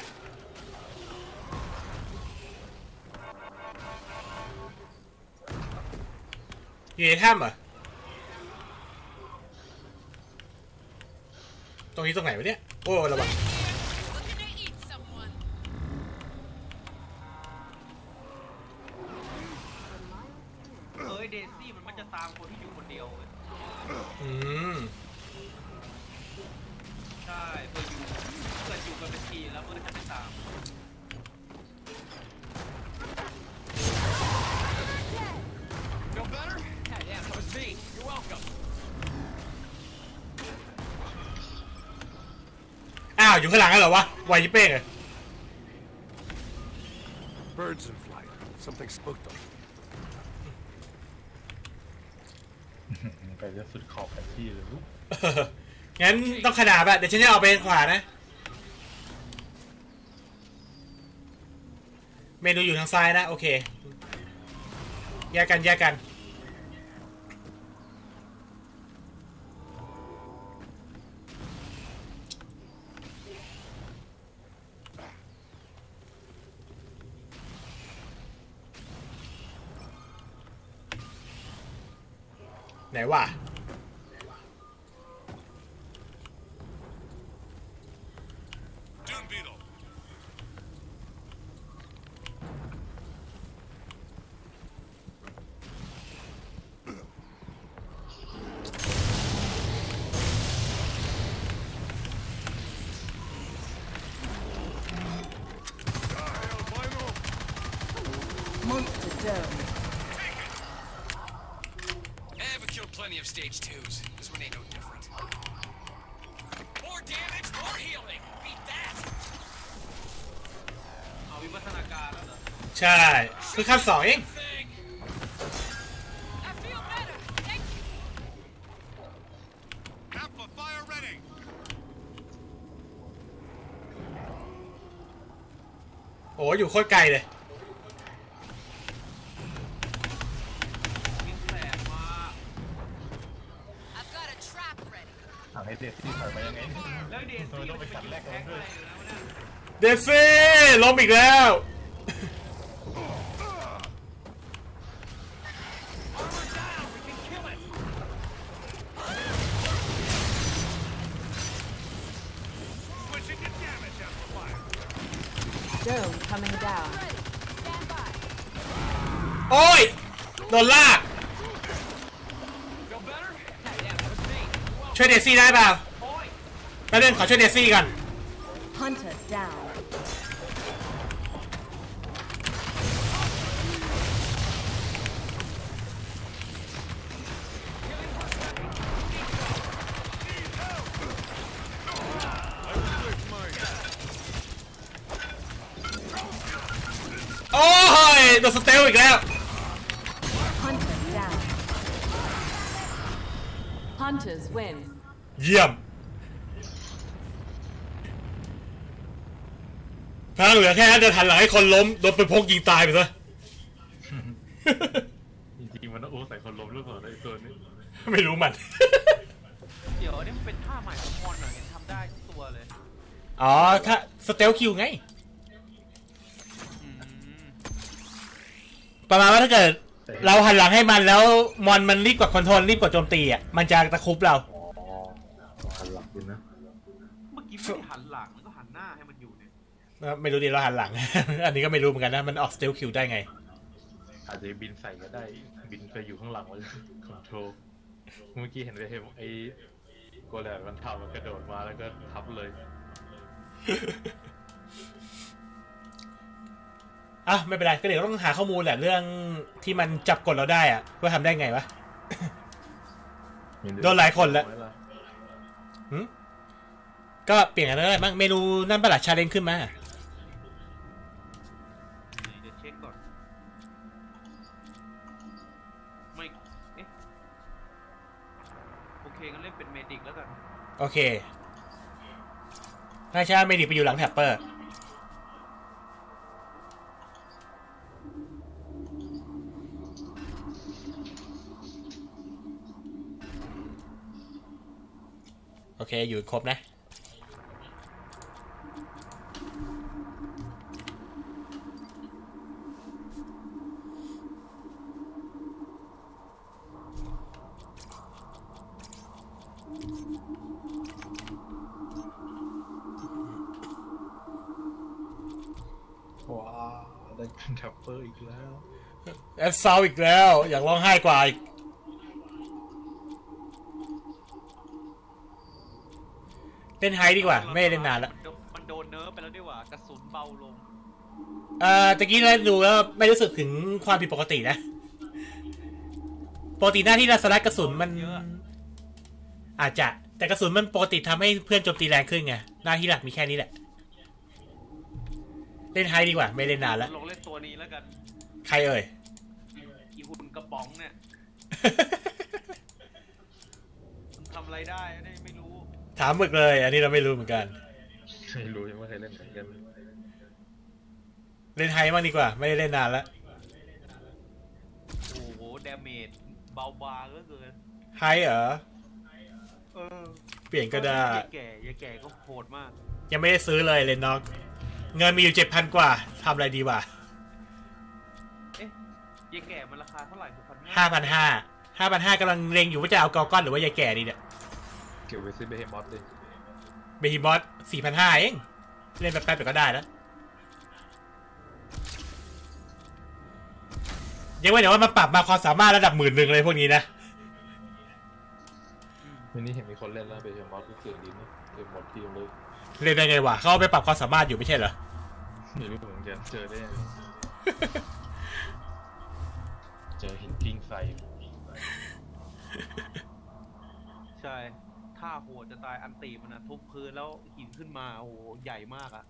อยู่ในถ้ำเหรอ ตรงนี้ตรงไหนวะเนี่ย โอ้ระวัง Looking to eat someone. เดซี่มันจะตามคนที่อยู่คนเดียวเว้ยอืมใช่เพื่ออยู่กันเป็นทีมแล้วมันจะไม่ตาม Feel better? Yeah, that was me. You're welcome. อ้าว อยู่ข้างหลังกันเหรอวะไวยิเป้งเลย Birds in flight. Something spooked them. ไปจะสุดขอบแผนที่เลยลูกงั้นต้องขนาบอะเดี๋ยวฉันจะเอาไปขวานะ เมนูอยู่ทางซ้ายนะ โอเค แยกกันแยกกัน ไหนวะ Dune Beetle. Monster Dome. I've killed plenty of stage 2s. This one ain't no different. More damage, more healing. Beat that. เอาวิวัฒนาการแล้วเหรอใช่คือขั้น2เอง Thing. I feel better. Thank you. Amplifier ready. โอ้อยู่โคตรไกลเลยวิ่งแสบมาก I've got a trap ready. ถามให้เดซี่ถอยมายังไงแล้วเดซี่มันไปอยู่แท็กอะไรอยู่แล้วเนี่ยเดซี่ล้มอีกแล้ว Switching to damage amplifier. Dome coming down. Stand by. โอ้ย โดนลาก Feel better? Yeah, that was me. ช่วยเดซี่ได้เปล่าโอ้ยแป๊บนึงขอช่วยเดซี่ก่อน Hunter down. Switch mine. โอ้ยโดนสเตลอีกแล้ว Hunter down. Hunters win. เยี่ยมทางเหลือแค่นั้นเดินหันหลังให้คนล้มโดนปืนพกยิงตายไปซะจริงๆมันต้องอู้ใส่คนล้มลูกเหรอไอ้ตัวนี้ไม่รู้มันเดี๋ยวอันนี้มันเป็นท่าใหม่ของมอนเหรอเห็นทำได้ทุกตัวเลยอ๋อ ถ้าสเตลคิวไง ประมาณว่าถ้าเกิดเราหันหลังให้มันแล้วมอนมันรีบกดคอนโทรลรีบกดโจมตีอ่ะมันจะตะคุบเราอ๋อหันหลังคุณนะเมื่อกี้ไม่ได้หันหลังมันก็หันหน้าให้มันอยู่เนี่ยไม่รู้ดิเราหันหลัง อันนี้ก็ไม่รู้เหมือนกันนะมันออกสเตลคิวได้ไงอาจจะบินใส่ก็ได้บินไปอยู่ข้างหลังมันคอนโทรลเมื่อกี้เห็นไอ้โกแลนมันทำมันกระโดดมาแล้วก็ทับเลยอ่ะไม่เป็นไรก็เดี๋ยวต้องหาข้อมูลแหละเรื่องที่มันจับกดเราได้อ่ะว่าทำได้ไงวะ โดนหลายคนแล้วก็เปลี่ยนกันได้บ้างเมนูนั่นประหลาดชาเลนจ์ขึ้นมาเดี๋ยวเช็คก่อนไม่เอ๊ะโอเคงั้นเล่นเป็นเมดิกแล้วกันโอเคถ้าใช่เมดิกไปอยู่หลังแท็ปเปอร์โอเคอยู่ครบนะว้าวได้ขึ้นแท็ปเปอร์อีกแล้วแอดซาวอีกแล้วอยากร้องไห้กว่าอีกเล่นไฮดีกว่าไม่เล่นนานแล้วมันโดนเนิร์ฟไปแล้วดีกว่ากระสุนเบาลงตะกี้เราดูแล้วไม่รู้สึกถึงความผิดปกตินะปกติหน้าที่เราสลัดกระสุนมันอาจจะแต่กระสุนมันปกติทำให้เพื่อนโจมตีแรงขึ้นไงหน้าที่หลักมีแค่นี้แหละเล่นไฮดีกว่าไม่เล่นนานแล้วลงเล่นตัวนี้แล้วกันใครเอ่ยอีหุ่นกระป๋องเนี่ยมันทำอะไรได้ไม่รู้ถามหมึกเลยอันนี้เราไม่รู้เหมือนกันไม่รู้ยังไม่เคยเล่นเหมือนกันเล่นไฮบ้างดีกว่าไม่ได้เล่นนานแล้วโอ้โหดาเมจเบาบางเหลือเกินไฮเหรอเปลี่ยนก็ได้ยายแก่ก็โหดมากยังไม่ได้ซื้อเลยเลนน็อกเงินมีอยู่ 7,000 กว่าทำอะไรดีวะเอ๊ะยายแก่มันราคาเท่าไหร่ 5,500 กำลังเล็งอยู่ว่าจะเอากอก้อนหรือว่ายายแก่ดีเนี่ยเก็บไว้ซื้อเบฮิมอสดิเบฮิมอส 4,500 เองเล่นแป๊บๆเดี๋ยวก็ได้แล้วยังไม่เดี๋ยวว่ามันปรับมาความสามารถระดับ10,000เลยพวกนี้นะวันนี้เห็นมีคนเล่นแล้วเบฮิมอสรู้สึกดีนะเกมหมดทีมเลยเล่นได้ไงวะเขาไปปรับความสามารถอยู่ไม่ใช่เหรอไม่รู้เหมือนกันเจอได้เจอหินกิ้งไฟใช่ท่าโหดจะตายอันตีมันนะทุบพื้นแล้วหินขึ้นมาโอ้โหใหญ่มากอ่ะ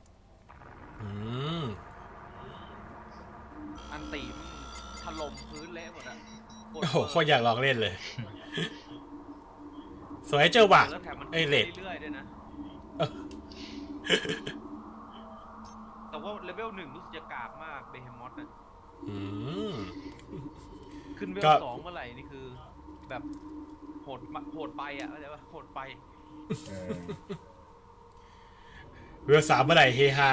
อันตีถล่มพื้นเละหมดอ่ะโอ้โหโคตรอยากลองเล่นเลยสวยเจอว่ะไอเลดเรื่อยๆด้วยนะแต่ว่าเลเวล1รู้สึกจะกากมากเบเฮมอสนะขึ้นเลเวล2เมื่อไหร่นี่คือแบบโหดไปอ่ะเข้าใจป่ะโหดไปเลเวล3เมื่อไหร่เฮฮา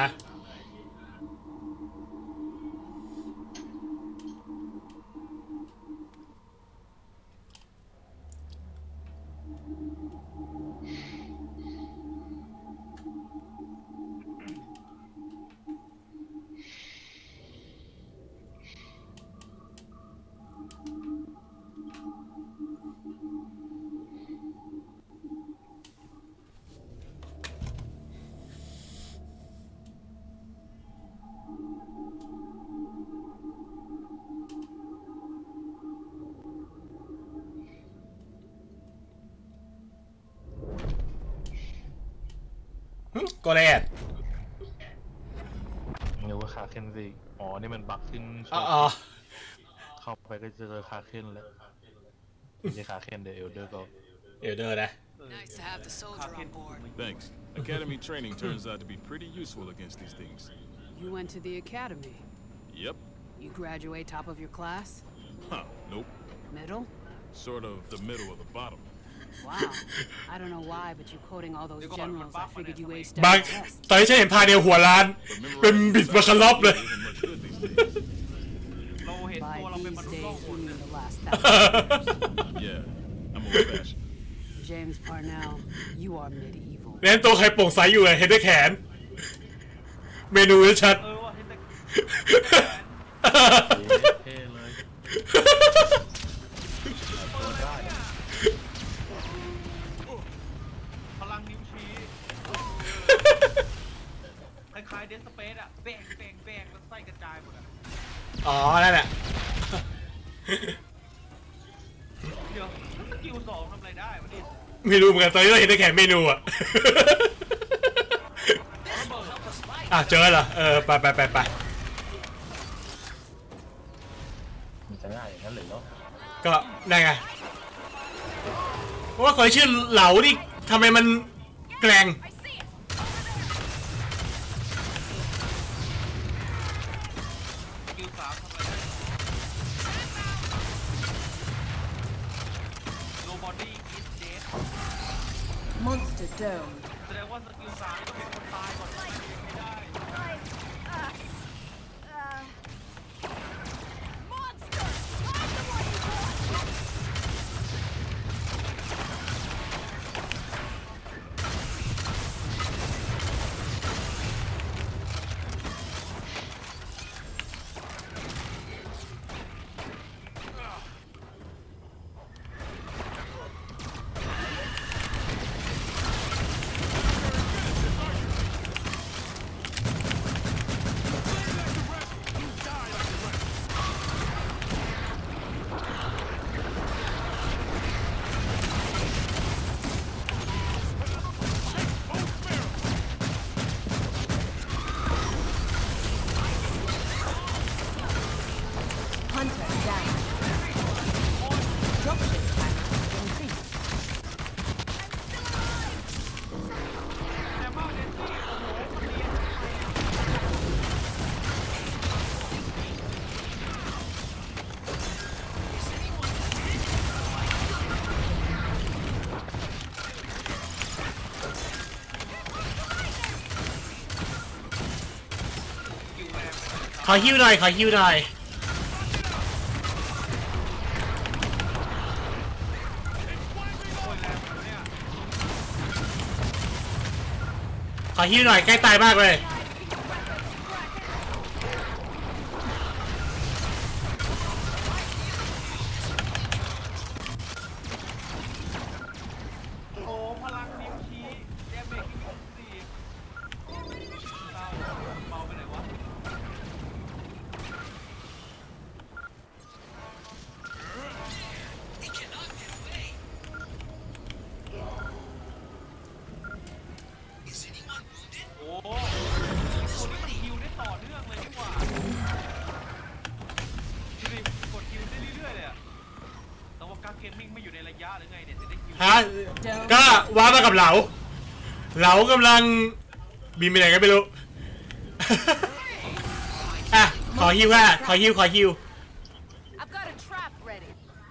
ก็แรดเรียกว่าคาเคนสิอ๋อนี่มันบักขึ้นเข้าไปก็เจอคาเคนแล้วไม่ใช่คาเคนเดอเอลเดอร์ก็เอลเดอร์นะ Thanks. Academy training turns out to be pretty useful against these things. You went to the academy? Yep. You graduate top of your class? Huh, nope. Middle? Sort of the middle of the bottom. Wow. I don't know why, but you're quoting all those generals. I figured you aced บางตอนนี้ฉันเห็นพาเดียวหัวล้านเป็นบิดมาคาร์ลเลย By these days, you mean the last 1,000 years. Yeah, I'm old-fashioned. James Parnell, you are medieval. เล่นตัวใครโปร่งใสอยู่เลยเห็นด้วยแขนเมนูชัดพลังนิ้วชี้คล้ายๆเดนสเปซอะแบงแล้วไส้กระจายหมดอะอ๋อนั่นแหละเดี๋ยวสกิล2ทำอะไรได้วะนี่ไม่รู้เหมือนกันตอนนี้เราเห็นได้แค่เมนูอ่ะ เจอเหรอไปมันจะง่ายอย่างนั้นเลยเนาะก็ได้ไงเพราะว่าเคยชื่อเหลานี่ทำไมมันแกร่งคิว3ทำอะไรได้ Nobody is dead Monster dome. แสดงว่าสกิล3ต้องเป็นคนตายก่อนไม่ได้ Hunter down. Dropship timer increased. แต่ว่าเดนซี่โอ้โหมันเรียนขอฮิวหน่อยขอฮิวหน่อยใกล้ตายมากเลยโอ้พลังนิ้วชี้แดมเมจที่มี4เบาไปไหนวะ He cannot get away. Is anyone wounded? โอ้คนนี้มันคิวได้ต่อเนื่องเลยนี่หว่าดูดิกดคิวได้เรื่อยๆเลยอะแต่ว่าการเกมมิ่งไม่อยู่ในระยะหรือไงเนี่ยถึงได้คิวฮะก็ว้ามากับเหลากำลังบินไปไหนกันไม่รู้ ขอฮิวค่ะขอฮิว I've got a trap ready.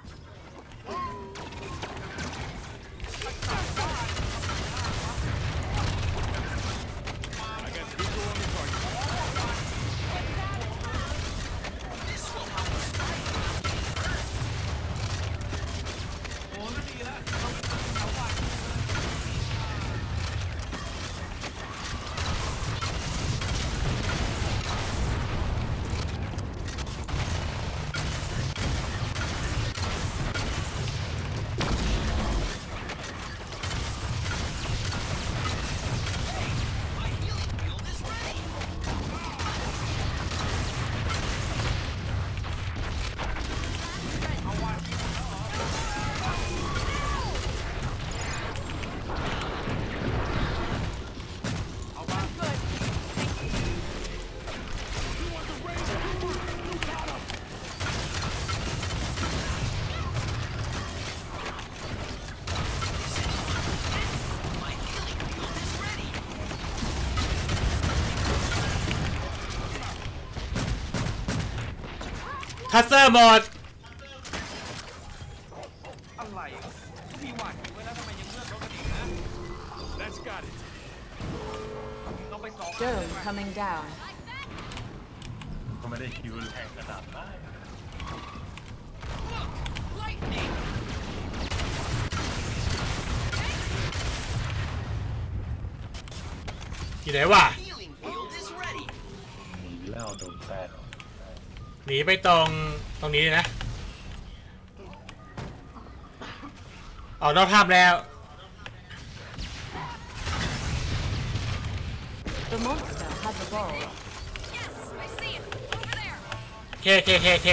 ทัสเซอร์หมดอะไรมีหวาดอยู่ไว้แล้วทำไมยังเลือกรถกันอีกนะ That's got it. ต้องไป2 Dome coming down. ก็ไม่ได้คิวแทงขนาดนั้นอยู่ไหนวะ Healing field is ready. หนีแล้วโดนแตกหนีไปตรงนี้เลยนะออกนอกถ้ำแล้ว The monster has evolved. Yes, I see it. Over there. เค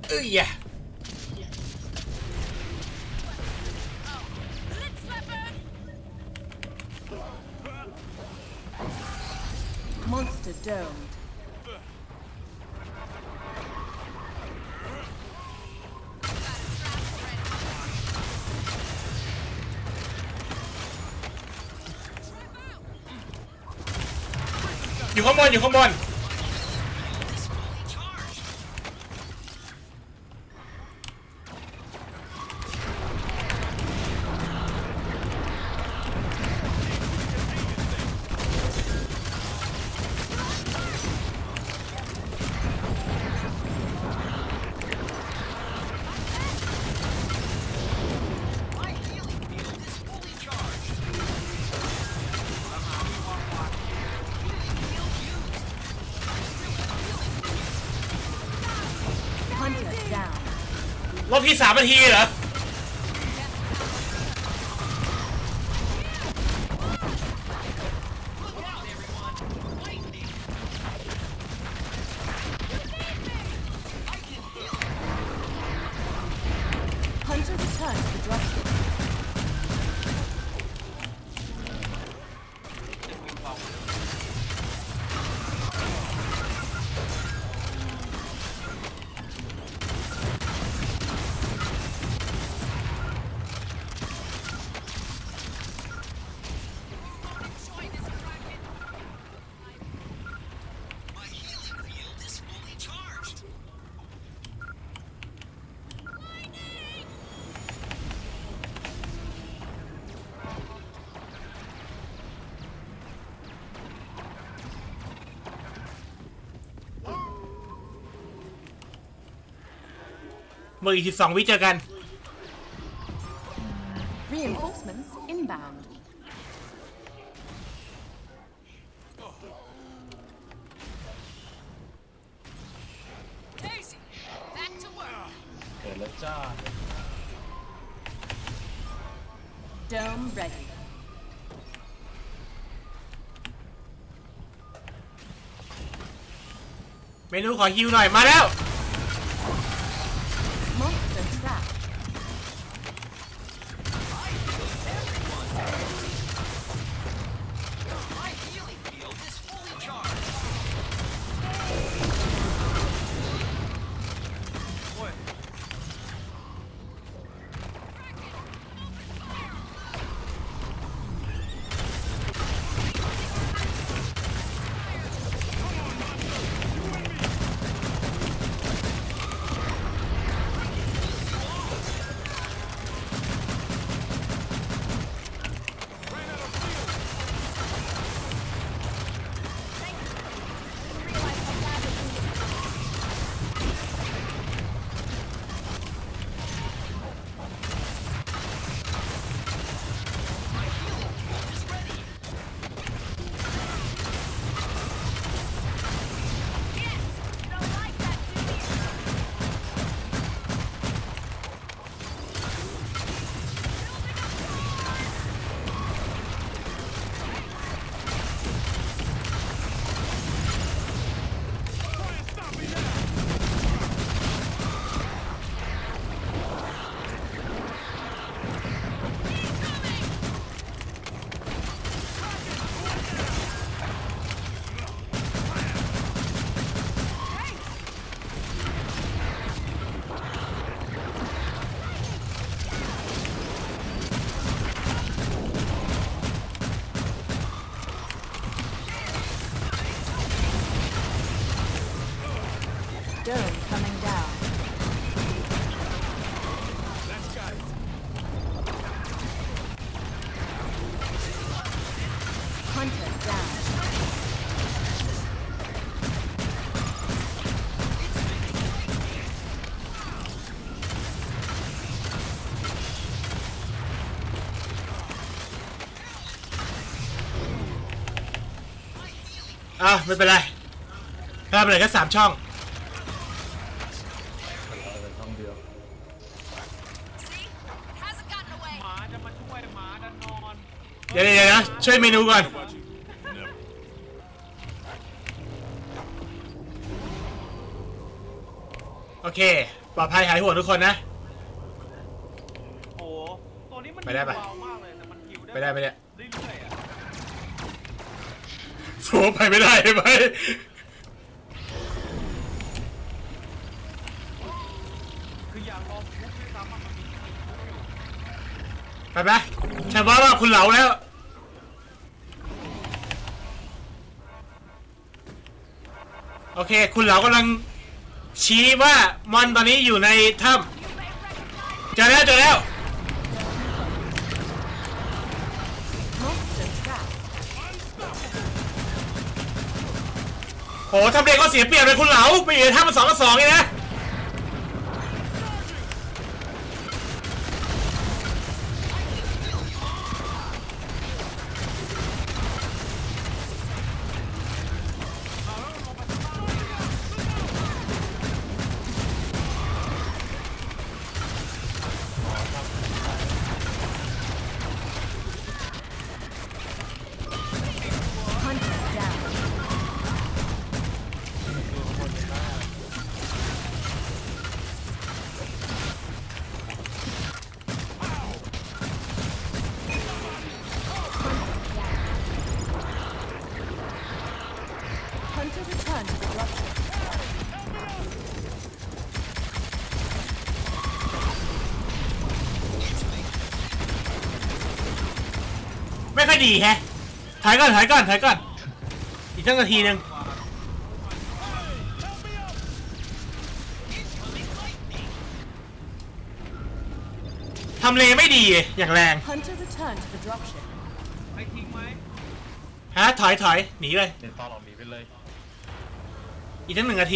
เอ้ยอย่า Monster domed. อยู่ข้างบนอยู่ข้างบนรอบที่3 นาทีเหรอ Hunter returned to the dropship. เมื่ออีก12 วิเจอกัน Reinforcements inbound. Daisy, back to work. เกิดแล้วจ้า Dome ready. เมนูขอฮิวหน่อยมาแล้ว Monster trap. My healing field is fully charged. โอ้ย Dome coming down. That's got it. Hunter down. À, ไม่เป็นไรถ้าเป็นไรก็3 ช่องช่องเดียว See? It hasn't gotten away. หมาจะมาช่วยหมาจะนอนเดี๋ยวนะช่วยเมนูก่อน Watch it. Never. โอเคปลอดภัยหายห่วงทุกคนนะโอ้ตัวนี้มันไปได้ปะเบามากเลยแต่มันคิวได้ไปได้ไปเนี่ยเรื่อยๆอ่ะโซ่ไปไม่ได้ไหมคืออยากลองทุบด้วยซ้ำมันมีไปไหมฉันว่าคุณเหลาแล้วโอเคคุณเหลากำลังชี้ว่ามอนตอนนี้อยู่ในถ้ำเจอแล้วเจอแล้ว Monster trap. โหทำเด็กก็เสียเปรียบเลยคุณเหลาไปอยู่ในถ้ำมัน2-2เลยนะ Hunter down. 'Hunter return to the dropship. ไม่ค่อยดีแฮะถอยก่อนถอยก่อนถอยก่อนอีกสักนาทีนึงทำเลไม่ดีอย่างแรง Hunter return to the dropship. ให้ทิ้งไหมฮะถอยหนีเลยเดี๋ยวตอนเราหนีไปเลยอีกสัก1 นาที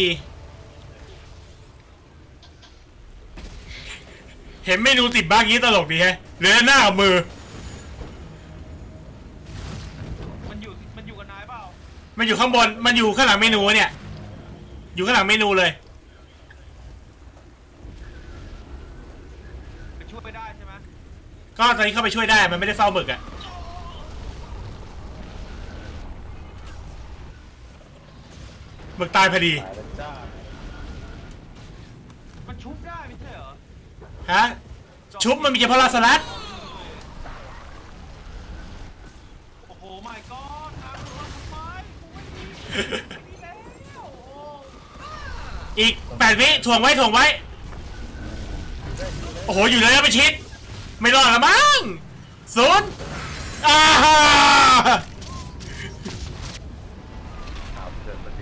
เห็นเมนูติดบ้างงี้ตลกดีแฮะเหลือหน้ากับมือมันอยู่กับนายเปล่ามันอยู่ข้างบนมันอยู่ข้างหลังเมนูเนี่ยอยู่ข้างหลังเมนูเลยไปช่วยไปได้ใช่ไหมก็ตอนนี้เข้าไปช่วยได้มันไม่ได้เฝ้าหมึกอะหมึกตายพอดีตายแล้วจ้ามันชุบได้ไม่ใช่เหรอฮะชุบมันมีเฉพาะลาสลัดโอ้โห my god นายรู้ว่าทำไมกูไม่มีแล้วโอ้โหอีก8 วิถ่วงไว้โอ้โหอยู่เลยนะไปชิดไม่รอดละมั้ง0ฮ่าเอาเกิดพอดี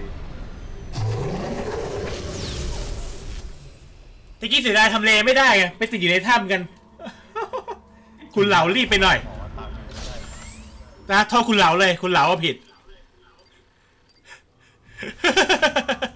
ตะกี้เสียดายทำเลไม่ได้ไงไปติดอยู่ในถ้ำกัน คุณเหลารีบไปหน่อยหมอตามอยู่ไม่ได้นะโทษคุณเหลาเลยคุณเหลาว่าผิด